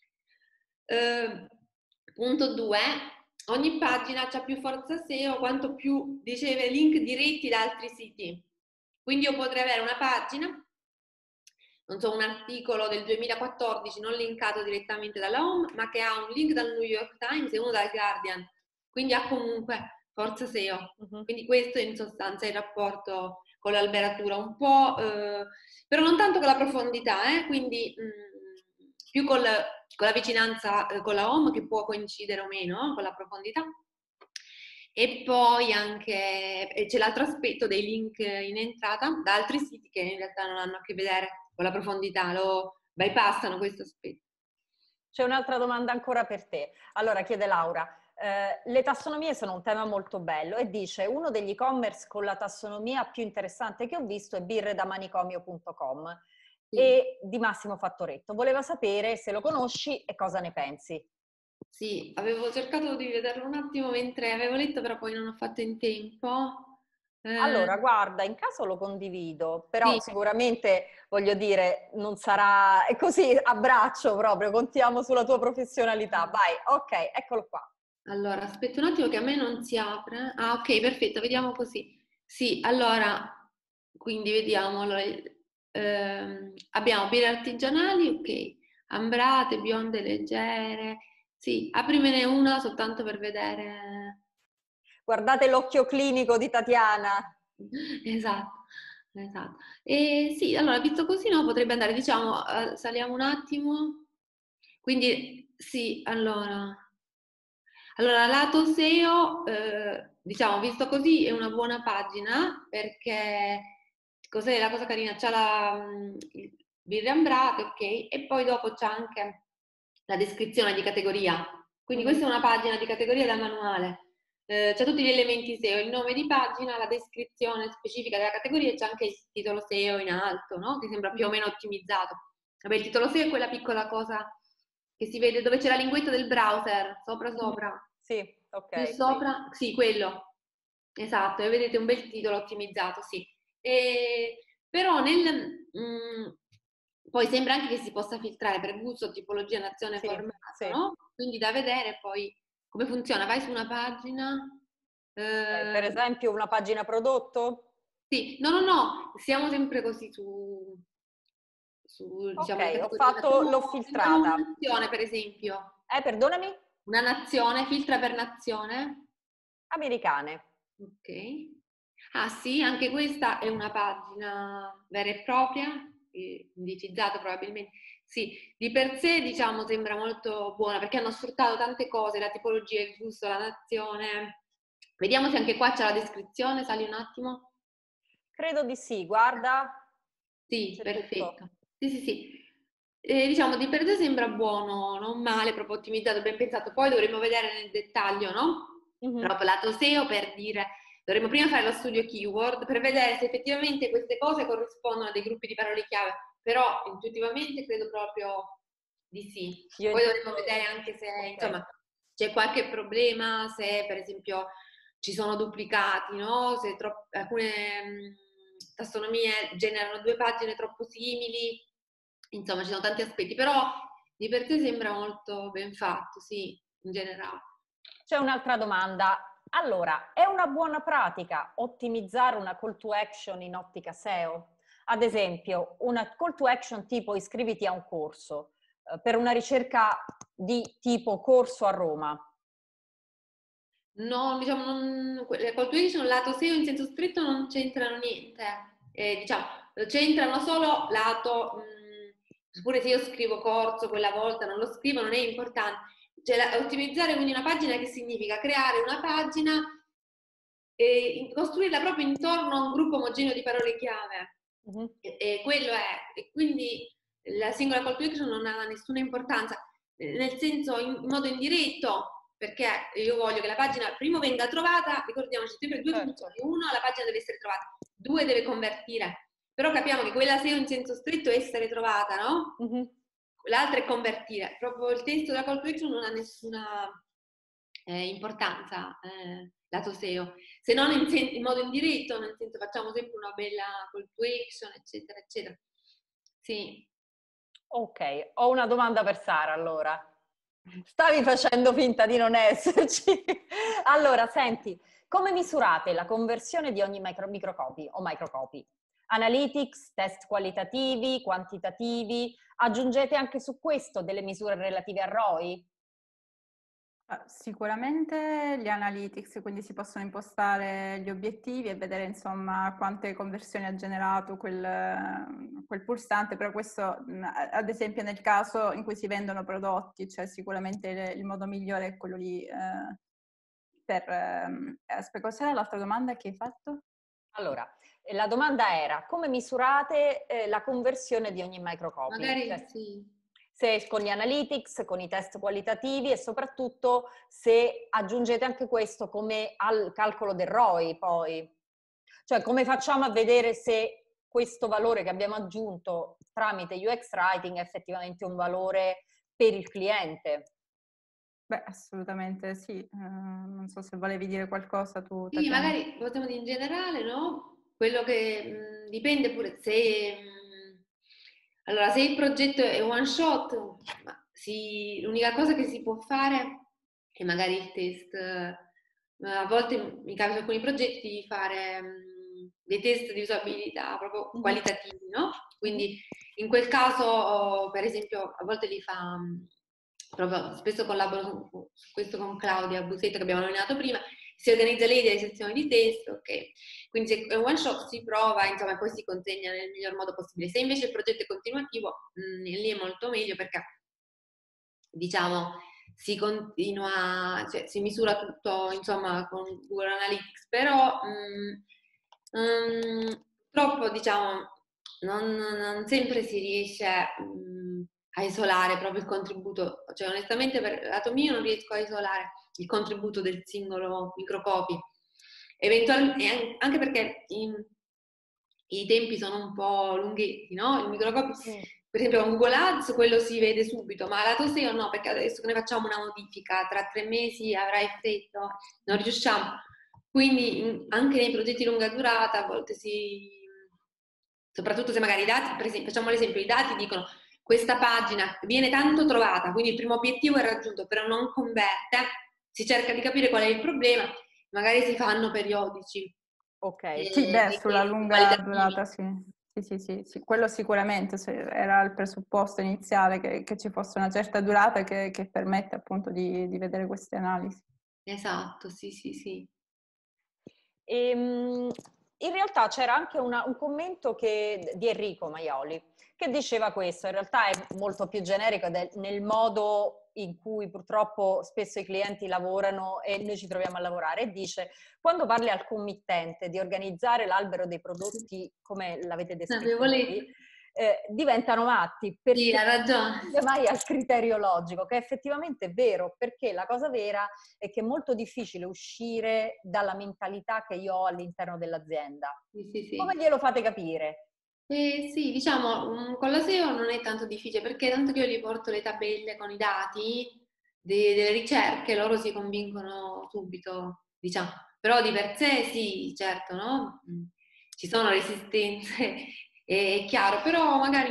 Eh, punto due, ogni pagina ha più forza S E O quanto più riceve link diretti da altri siti. Quindi io potrei avere una pagina, non so, un articolo del duemilaquattordici non linkato direttamente dalla home, ma che ha un link dal New York Times e uno dal Guardian. Quindi ha comunque forza S E O. Uh-huh. Quindi questo in sostanza è il rapporto con l'alberatura, un po', eh, però non tanto con la profondità, eh? Quindi mh, più col, con la vicinanza eh, con la home, che può coincidere o meno con la profondità. E poi anche c'è l'altro aspetto dei link in entrata da altri siti che in realtà non hanno a che vedere con la profondità, lo bypassano questo aspetto. C'è un'altra domanda ancora per te. Allora, chiede Laura, eh, le tassonomie sono un tema molto bello e dice uno degli e-commerce con la tassonomia più interessante che ho visto è birredamanicomio punto com sì. E di Massimo Fattoretto. Voleva sapere se lo conosci e cosa ne pensi. Sì, avevo cercato di vederlo un attimo mentre avevo letto, però poi non ho fatto in tempo. Eh, Allora, guarda, in caso lo condivido, però sì, sicuramente, voglio dire, non sarà... È così, a braccio proprio, contiamo sulla tua professionalità. Vai, ok, eccolo qua. allora, aspetta un attimo che a me non si apre. Ah, ok, perfetto, vediamo così. Sì, allora, quindi vediamo. Allora, ehm, abbiamo birre artigianali, ok. Ambrate, bionde, leggere. Sì, aprimene una soltanto per vedere. Guardate l'occhio clinico di Tatiana. Esatto, esatto. E sì, allora, visto così, no, potrebbe andare, diciamo, eh, saliamo un attimo. Quindi, sì, allora... Allora, lato S E O, eh, diciamo, visto così è una buona pagina perché cos'è la cosa carina? C'ha la, mm, il birre ambrate, ok, e poi dopo c'è anche la descrizione di categoria. Quindi Mhm. questa è una pagina di categoria da manuale. Eh, c'è tutti gli elementi S E O, il nome di pagina, la descrizione specifica della categoria e c'è anche il titolo S E O in alto, no? Che sembra più o Mhm. meno ottimizzato. Vabbè, il titolo S E O è quella piccola cosa che si vede dove c'è la linguetta del browser, sopra Mhm. sopra. Sì, Più ok, qui. sopra, sì, quello. Esatto, e vedete un bel titolo ottimizzato, sì. E, però nel... mm, poi sembra anche che si possa filtrare per gusto, tipologia, nazione, Sì, formato, sì. no? Quindi da vedere poi come funziona. Vai su una pagina. Ok, per eh, esempio una pagina prodotto? sì, no, no, no, siamo sempre così su, su Ok, diciamo, le ho categorie. fatto, Facciamo, l'ho facciamo una filtrata. nazione, per esempio. Eh, perdonami? Una nazione, filtra per nazione. Americane. Ok. Ah sì, anche questa è una pagina vera e propria, eh, indicizzata probabilmente. Sì, di per sé diciamo sembra molto buona perché hanno sfruttato tante cose, la tipologia, il gusto, la nazione. Vediamo se anche qua c'è la descrizione, sali un attimo. Credo di sì, guarda, Sì, c'è tutto. perfetto. Sì, sì, sì. Eh, diciamo di per sé sembra buono, non male, proprio ottimizzato, ben pensato. Poi dovremmo vedere nel dettaglio, no? Mhm. Proprio lato S E O per dire, dovremmo prima fare lo studio keyword per vedere se effettivamente queste cose corrispondono a dei gruppi di parole chiave, però intuitivamente credo proprio di sì. Io Poi dovremmo intuito... vedere anche se, Ok. insomma, c'è qualche problema, se per esempio ci sono duplicati, no? Se tro- alcune mh, tassonomie generano due pagine troppo simili, insomma ci sono tanti aspetti, però di per sé sembra molto ben fatto, sì, in generale. C'è un'altra domanda. Allora, è una buona pratica ottimizzare una call to action in ottica S E O? Ad esempio, una call to action tipo iscriviti a un corso, eh, per una ricerca di tipo corso a Roma. No, diciamo, non, le call to action lato S E O in senso stretto non c'entrano niente. Eh, diciamo, c'entrano solo lato, mh, pure se io scrivo corso quella volta, non lo scrivo, non è importante. Cioè, la- ottimizzare quindi una pagina che significa creare una pagina e in- costruirla proprio intorno a un gruppo omogeneo di parole chiave. Mhm. E, e quello è, e quindi la singola call to action non ha nessuna importanza, eh, nel senso in, in modo indiretto, perché io voglio che la pagina prima venga trovata, ricordiamoci sempre due funzioni, Certo. uno la pagina deve essere trovata, due deve convertire, però capiamo che quella se è in senso stretto è essere trovata, no? Mhm. L'altra è convertire, proprio il testo della call to action non ha nessuna eh, importanza, eh, lato S E O, se non in, sen- in modo indiretto, nel senso facciamo sempre una bella call to action, eccetera, eccetera. Sì. Ok, ho una domanda per Sara allora. Stavi facendo finta di non esserci. Allora, senti, come misurate la conversione di ogni micro, microcopy o microcopy? Analytics, test qualitativi, quantitativi? Aggiungete anche su questo delle misure relative a R O I? Ah, sicuramente gli analytics, quindi si possono impostare gli obiettivi e vedere insomma quante conversioni ha generato quel, quel pulsante, però questo mh, ad esempio nel caso in cui si vendono prodotti, cioè sicuramente il, il modo migliore è quello lì eh, per... ehm, aspetta, cos'era l'altra domanda che hai fatto? Allora, eh, la domanda era come misurate eh, la conversione di ogni microcopy? Magari Cioè, sì. se con gli analytics, con i test qualitativi e soprattutto se aggiungete anche questo come al calcolo del R O I poi. Cioè come facciamo a vedere se questo valore che abbiamo aggiunto tramite U X Writing è effettivamente un valore per il cliente. Beh, assolutamente sì. Eh, non so se volevi dire qualcosa tu, Sì, Tatiana. magari possiamo dire in generale, no? Quello che mh, dipende pure se... mh, allora, se il progetto è one shot, ma si- l'unica cosa che si può fare è magari il test. eh, A volte mi capita in alcuni progetti di fare mh, dei test di usabilità proprio Mhm. qualitativi, no? Mhm. Quindi in quel caso, oh, per esempio, a volte li fa... mh, proprio, spesso collaboro su, su questo con Claudia Busetto che abbiamo nominato prima, si organizza lei delle sezioni di test, ok? Quindi se è un one shot si prova, insomma, e poi si consegna nel miglior modo possibile. Se invece il progetto è continuativo, mh, lì è molto meglio perché, diciamo, si continua, cioè si misura tutto, insomma, con Google Analytics, però mh, mh, purtroppo, diciamo, non, non sempre si riesce mh, a isolare proprio il contributo, cioè onestamente per lato mio non riesco a isolare il contributo del singolo microcopy. Eventualmente, anche perché i, i tempi sono un po' lunghetti, no? Il microcopy, Mm. per esempio con Google Ads quello si vede subito, ma lato S E O no, perché adesso che ne facciamo una modifica, tra tre mesi avrà effetto, non riusciamo. Quindi anche nei progetti di lunga durata a volte si... soprattutto se magari i dati, per esempio, facciamo l'esempio, i dati dicono questa pagina viene tanto trovata, quindi il primo obiettivo è raggiunto, però non converte, si cerca di capire qual è il problema, magari si fanno periodici. Ok. Sì, Eh, beh, dei sulla test lunga qualitativi. durata sì. Sì, sì, sì, sì. Quello sicuramente se- era il presupposto iniziale che, che ci fosse una certa durata che, che permette appunto di, di vedere queste analisi. Esatto, sì, sì, sì. Ehm, in realtà c'era anche una- un commento che- di Enrico Maioli che diceva questo, in realtà è molto più generico ed è nel modo in cui purtroppo spesso i clienti lavorano e noi ci troviamo a lavorare, e dice: quando parli al committente di organizzare l'albero dei prodotti come l'avete Avevo descritto voi, letto. eh, diventano matti Sì, perché ha non ragione. pensa mai al criterio logico, che è effettivamente vero, perché la cosa vera è che è molto difficile uscire dalla mentalità che io ho all'interno dell'azienda. Sì, sì, Come sì. glielo fate capire? Eh, sì, diciamo, mm, con la S E O non è tanto difficile perché tanto che io gli porto le tabelle con i dati de- delle ricerche, loro si convincono subito, diciamo. Però di per sé sì, certo, no? Mm, Ci sono resistenze, è chiaro, però magari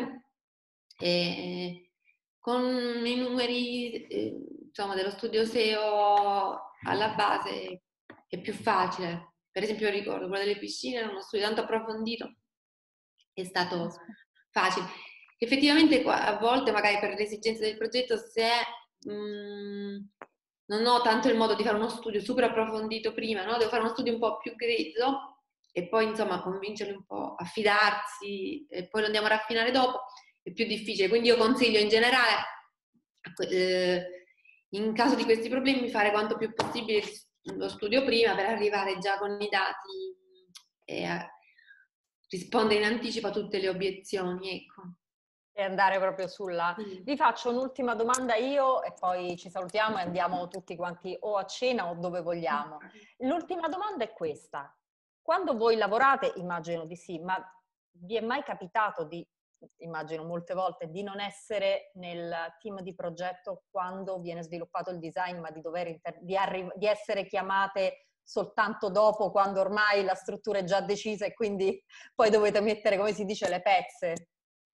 eh, con i numeri, eh, insomma, dello studio S E O alla base è più facile. Per esempio, ricordo quello delle piscine, era uno studio tanto approfondito, è stato facile. Effettivamente a volte magari per le esigenze del progetto se mh, non ho tanto il modo di fare uno studio super approfondito prima, no? Devo fare uno studio un po' più grezzo e poi insomma convincerli un po' a fidarsi e poi lo andiamo a raffinare dopo, è più difficile. Quindi io consiglio in generale, eh, in caso di questi problemi, fare quanto più possibile lo studio prima per arrivare già con i dati e a rispondere in anticipo a tutte le obiezioni, ecco. E andare proprio sulla... Sì. Vi faccio un'ultima domanda io e poi ci salutiamo e andiamo tutti quanti o a cena o dove vogliamo. L'ultima domanda è questa. Quando voi lavorate, immagino di sì, ma vi è mai capitato di, immagino molte volte, di non essere nel team di progetto quando viene sviluppato il design, ma di, dover inter- di, arri- di essere chiamate soltanto dopo, quando ormai la struttura è già decisa e quindi poi dovete mettere, come si dice, le pezze?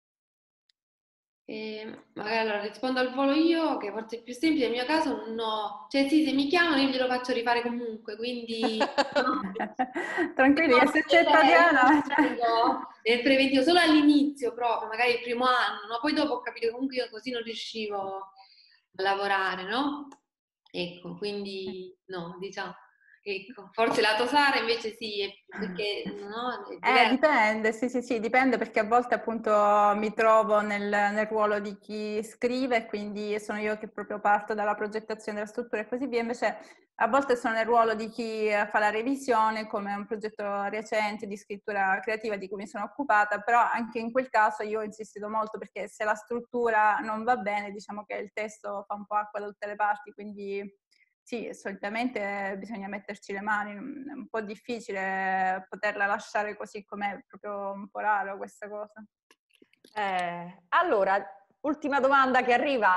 E magari allora rispondo al volo io, che forse è più semplice, nel mio caso no, cioè sì, se mi chiamano io glielo faccio rifare comunque, quindi no. Tranquilli, Però che se c'è eh, io non Tatiana... scelgo nel preventivo, solo all'inizio proprio, magari il primo anno, no? Poi dopo ho capito che comunque io così non riuscivo a lavorare, no? Ecco, quindi no, diciamo, ecco, forse la Tosara invece sì, è- perché no, è Eh, diverso. dipende, sì, sì, sì, dipende perché a volte appunto mi trovo nel, nel ruolo di chi scrive, quindi sono io che proprio parto dalla progettazione della struttura e così via, invece a volte sono nel ruolo di chi fa la revisione, come un progetto recente di scrittura creativa di cui mi sono occupata, però anche in quel caso io ho insistito molto perché se la struttura non va bene, diciamo che il testo fa un po' acqua da tutte le parti, quindi... Sì, solitamente bisogna metterci le mani, è un po' difficile poterla lasciare così com'è, è proprio un po' raro questa cosa. Eh, allora, ultima domanda che arriva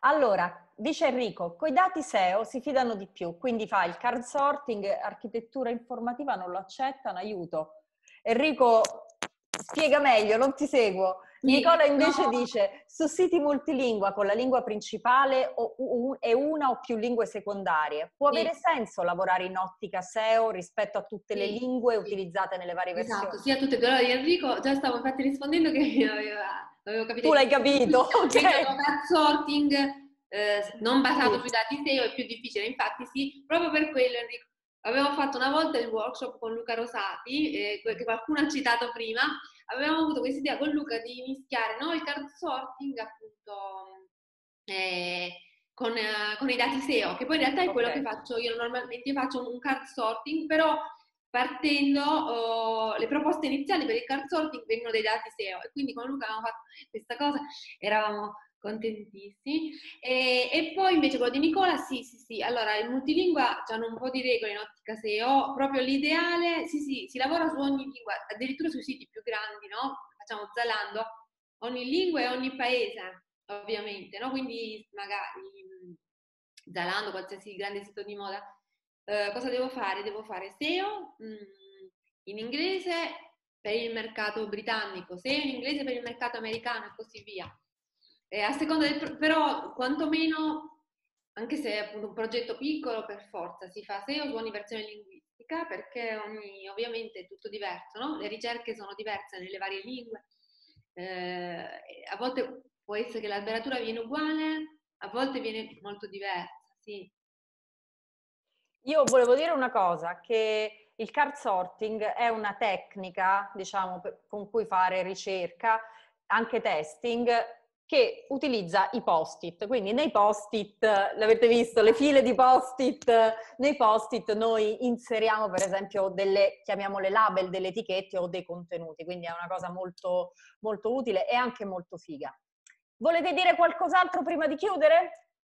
Allora, dice Enrico, coi dati S E O si fidano di più, quindi fa il card sorting, architettura informativa non lo accettano, aiuto. Enrico, spiega meglio, non ti seguo. Sì, Nicola invece no. dice, su siti multilingua con la lingua principale o u- e una o più lingue secondarie, può Sì. avere senso lavorare in ottica S E O rispetto a tutte le Sì, lingue sì. utilizzate nelle varie Esatto, versioni? sia tutte e due. Allora, Enrico, già stavo infatti rispondendo che aveva, avevo capito. Tu l'hai capito, Il metodo ok? card sorting eh, non basato Sì. sui dati S E O è più difficile, infatti sì, proprio per quello Enrico. Avevo fatto una volta il workshop con Luca Rosati, eh, che qualcuno ha citato prima, avevamo avuto questa idea con Luca di mischiare no, il card sorting appunto eh, con, eh, con i dati S E O, che poi in realtà è quello Ok. che faccio io normalmente, io faccio un card sorting, però partendo, oh, le proposte iniziali per il card sorting vengono dai dati S E O e quindi con Luca avevamo fatto questa cosa, eravamo contentissimi. E, e poi invece quello di Nicola, sì, sì, sì, allora il multilingua hanno un po' di regole in ottica S E O, proprio l'ideale, sì, sì, si lavora su ogni lingua, addirittura sui siti più grandi, no? Facciamo Zalando, ogni lingua e ogni paese, ovviamente, no? Quindi magari mh, Zalando, qualsiasi grande sito di moda, eh, cosa devo fare? Devo fare S E O mh, in inglese per il mercato britannico, S E O in inglese per il mercato americano e così via. E a seconda del, però quantomeno, anche se è appunto un progetto piccolo, per forza si fa S E O su ogni versione linguistica, perché ogni, ovviamente è tutto diverso, no? Le ricerche sono diverse nelle varie lingue, eh, a volte può essere che l'alberatura viene uguale, a volte viene molto diversa, sì. Io volevo dire una cosa, che il card sorting è una tecnica, diciamo, per- con cui fare ricerca, anche testing, che utilizza i post-it. Quindi nei post-it, l'avete visto, le file di post-it, nei post-it noi inseriamo per esempio delle, chiamiamole label, delle etichette o dei contenuti, quindi è una cosa molto, molto utile e anche molto figa. Volete dire qualcos'altro prima di chiudere?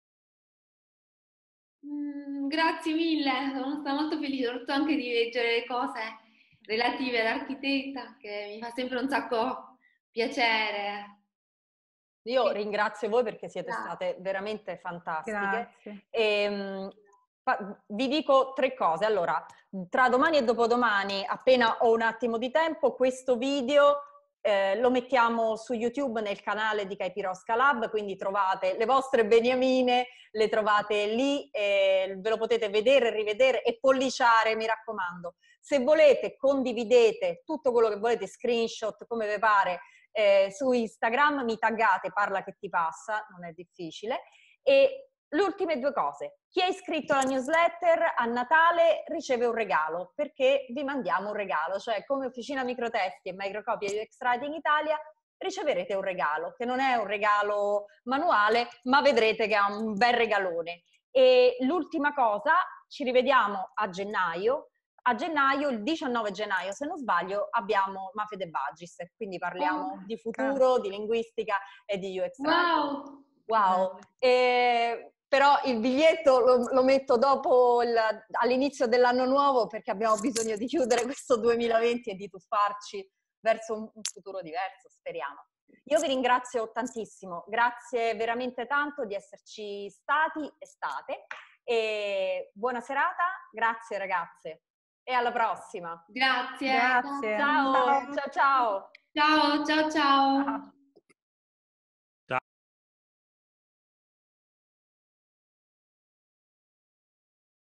Mm, grazie mille, sono stata molto felice, soprattutto anche di leggere le cose relative all'architetta, che mi fa sempre un sacco piacere. Io Quindi, ringrazio voi perché siete grazie. state veramente fantastiche. Grazie. E, fa- vi dico tre cose. Allora, tra domani e dopodomani, appena ho un attimo di tempo, questo video eh, lo mettiamo su YouTube nel canale di Caipirosca Lab, quindi trovate le vostre beniamine, le trovate lì, e ve lo potete vedere, rivedere e polliciare, mi raccomando. Se volete, condividete tutto quello che volete, screenshot, come vi pare, Eh, su Instagram, mi taggate, parla che ti passa, non è difficile. E le ultime due cose: chi è iscritto alla newsletter a Natale riceve un regalo, perché vi mandiamo un regalo, cioè come Officina Microtesti e Microcopia U X Writing Italia riceverete un regalo, che non è un regalo manuale, ma vedrete che è un bel regalone. E l'ultima cosa, ci rivediamo a gennaio. A gennaio, il diciannove gennaio, se non sbaglio, abbiamo Mafed e Bagis, quindi parliamo Oh, di futuro, di linguistica e di U X Writing. wow! Wow! E, però il biglietto lo, lo metto dopo il, all'inizio dell'anno nuovo, perché abbiamo bisogno di chiudere questo duemilaventi e di tuffarci verso un, un futuro diverso, speriamo. Io vi ringrazio tantissimo, grazie veramente tanto di esserci stati e state, e buona serata, grazie ragazze. E alla prossima. Grazie. Grazie. Ciao, Ciao. ciao, ciao. Ciao, ciao, ciao. Ciao.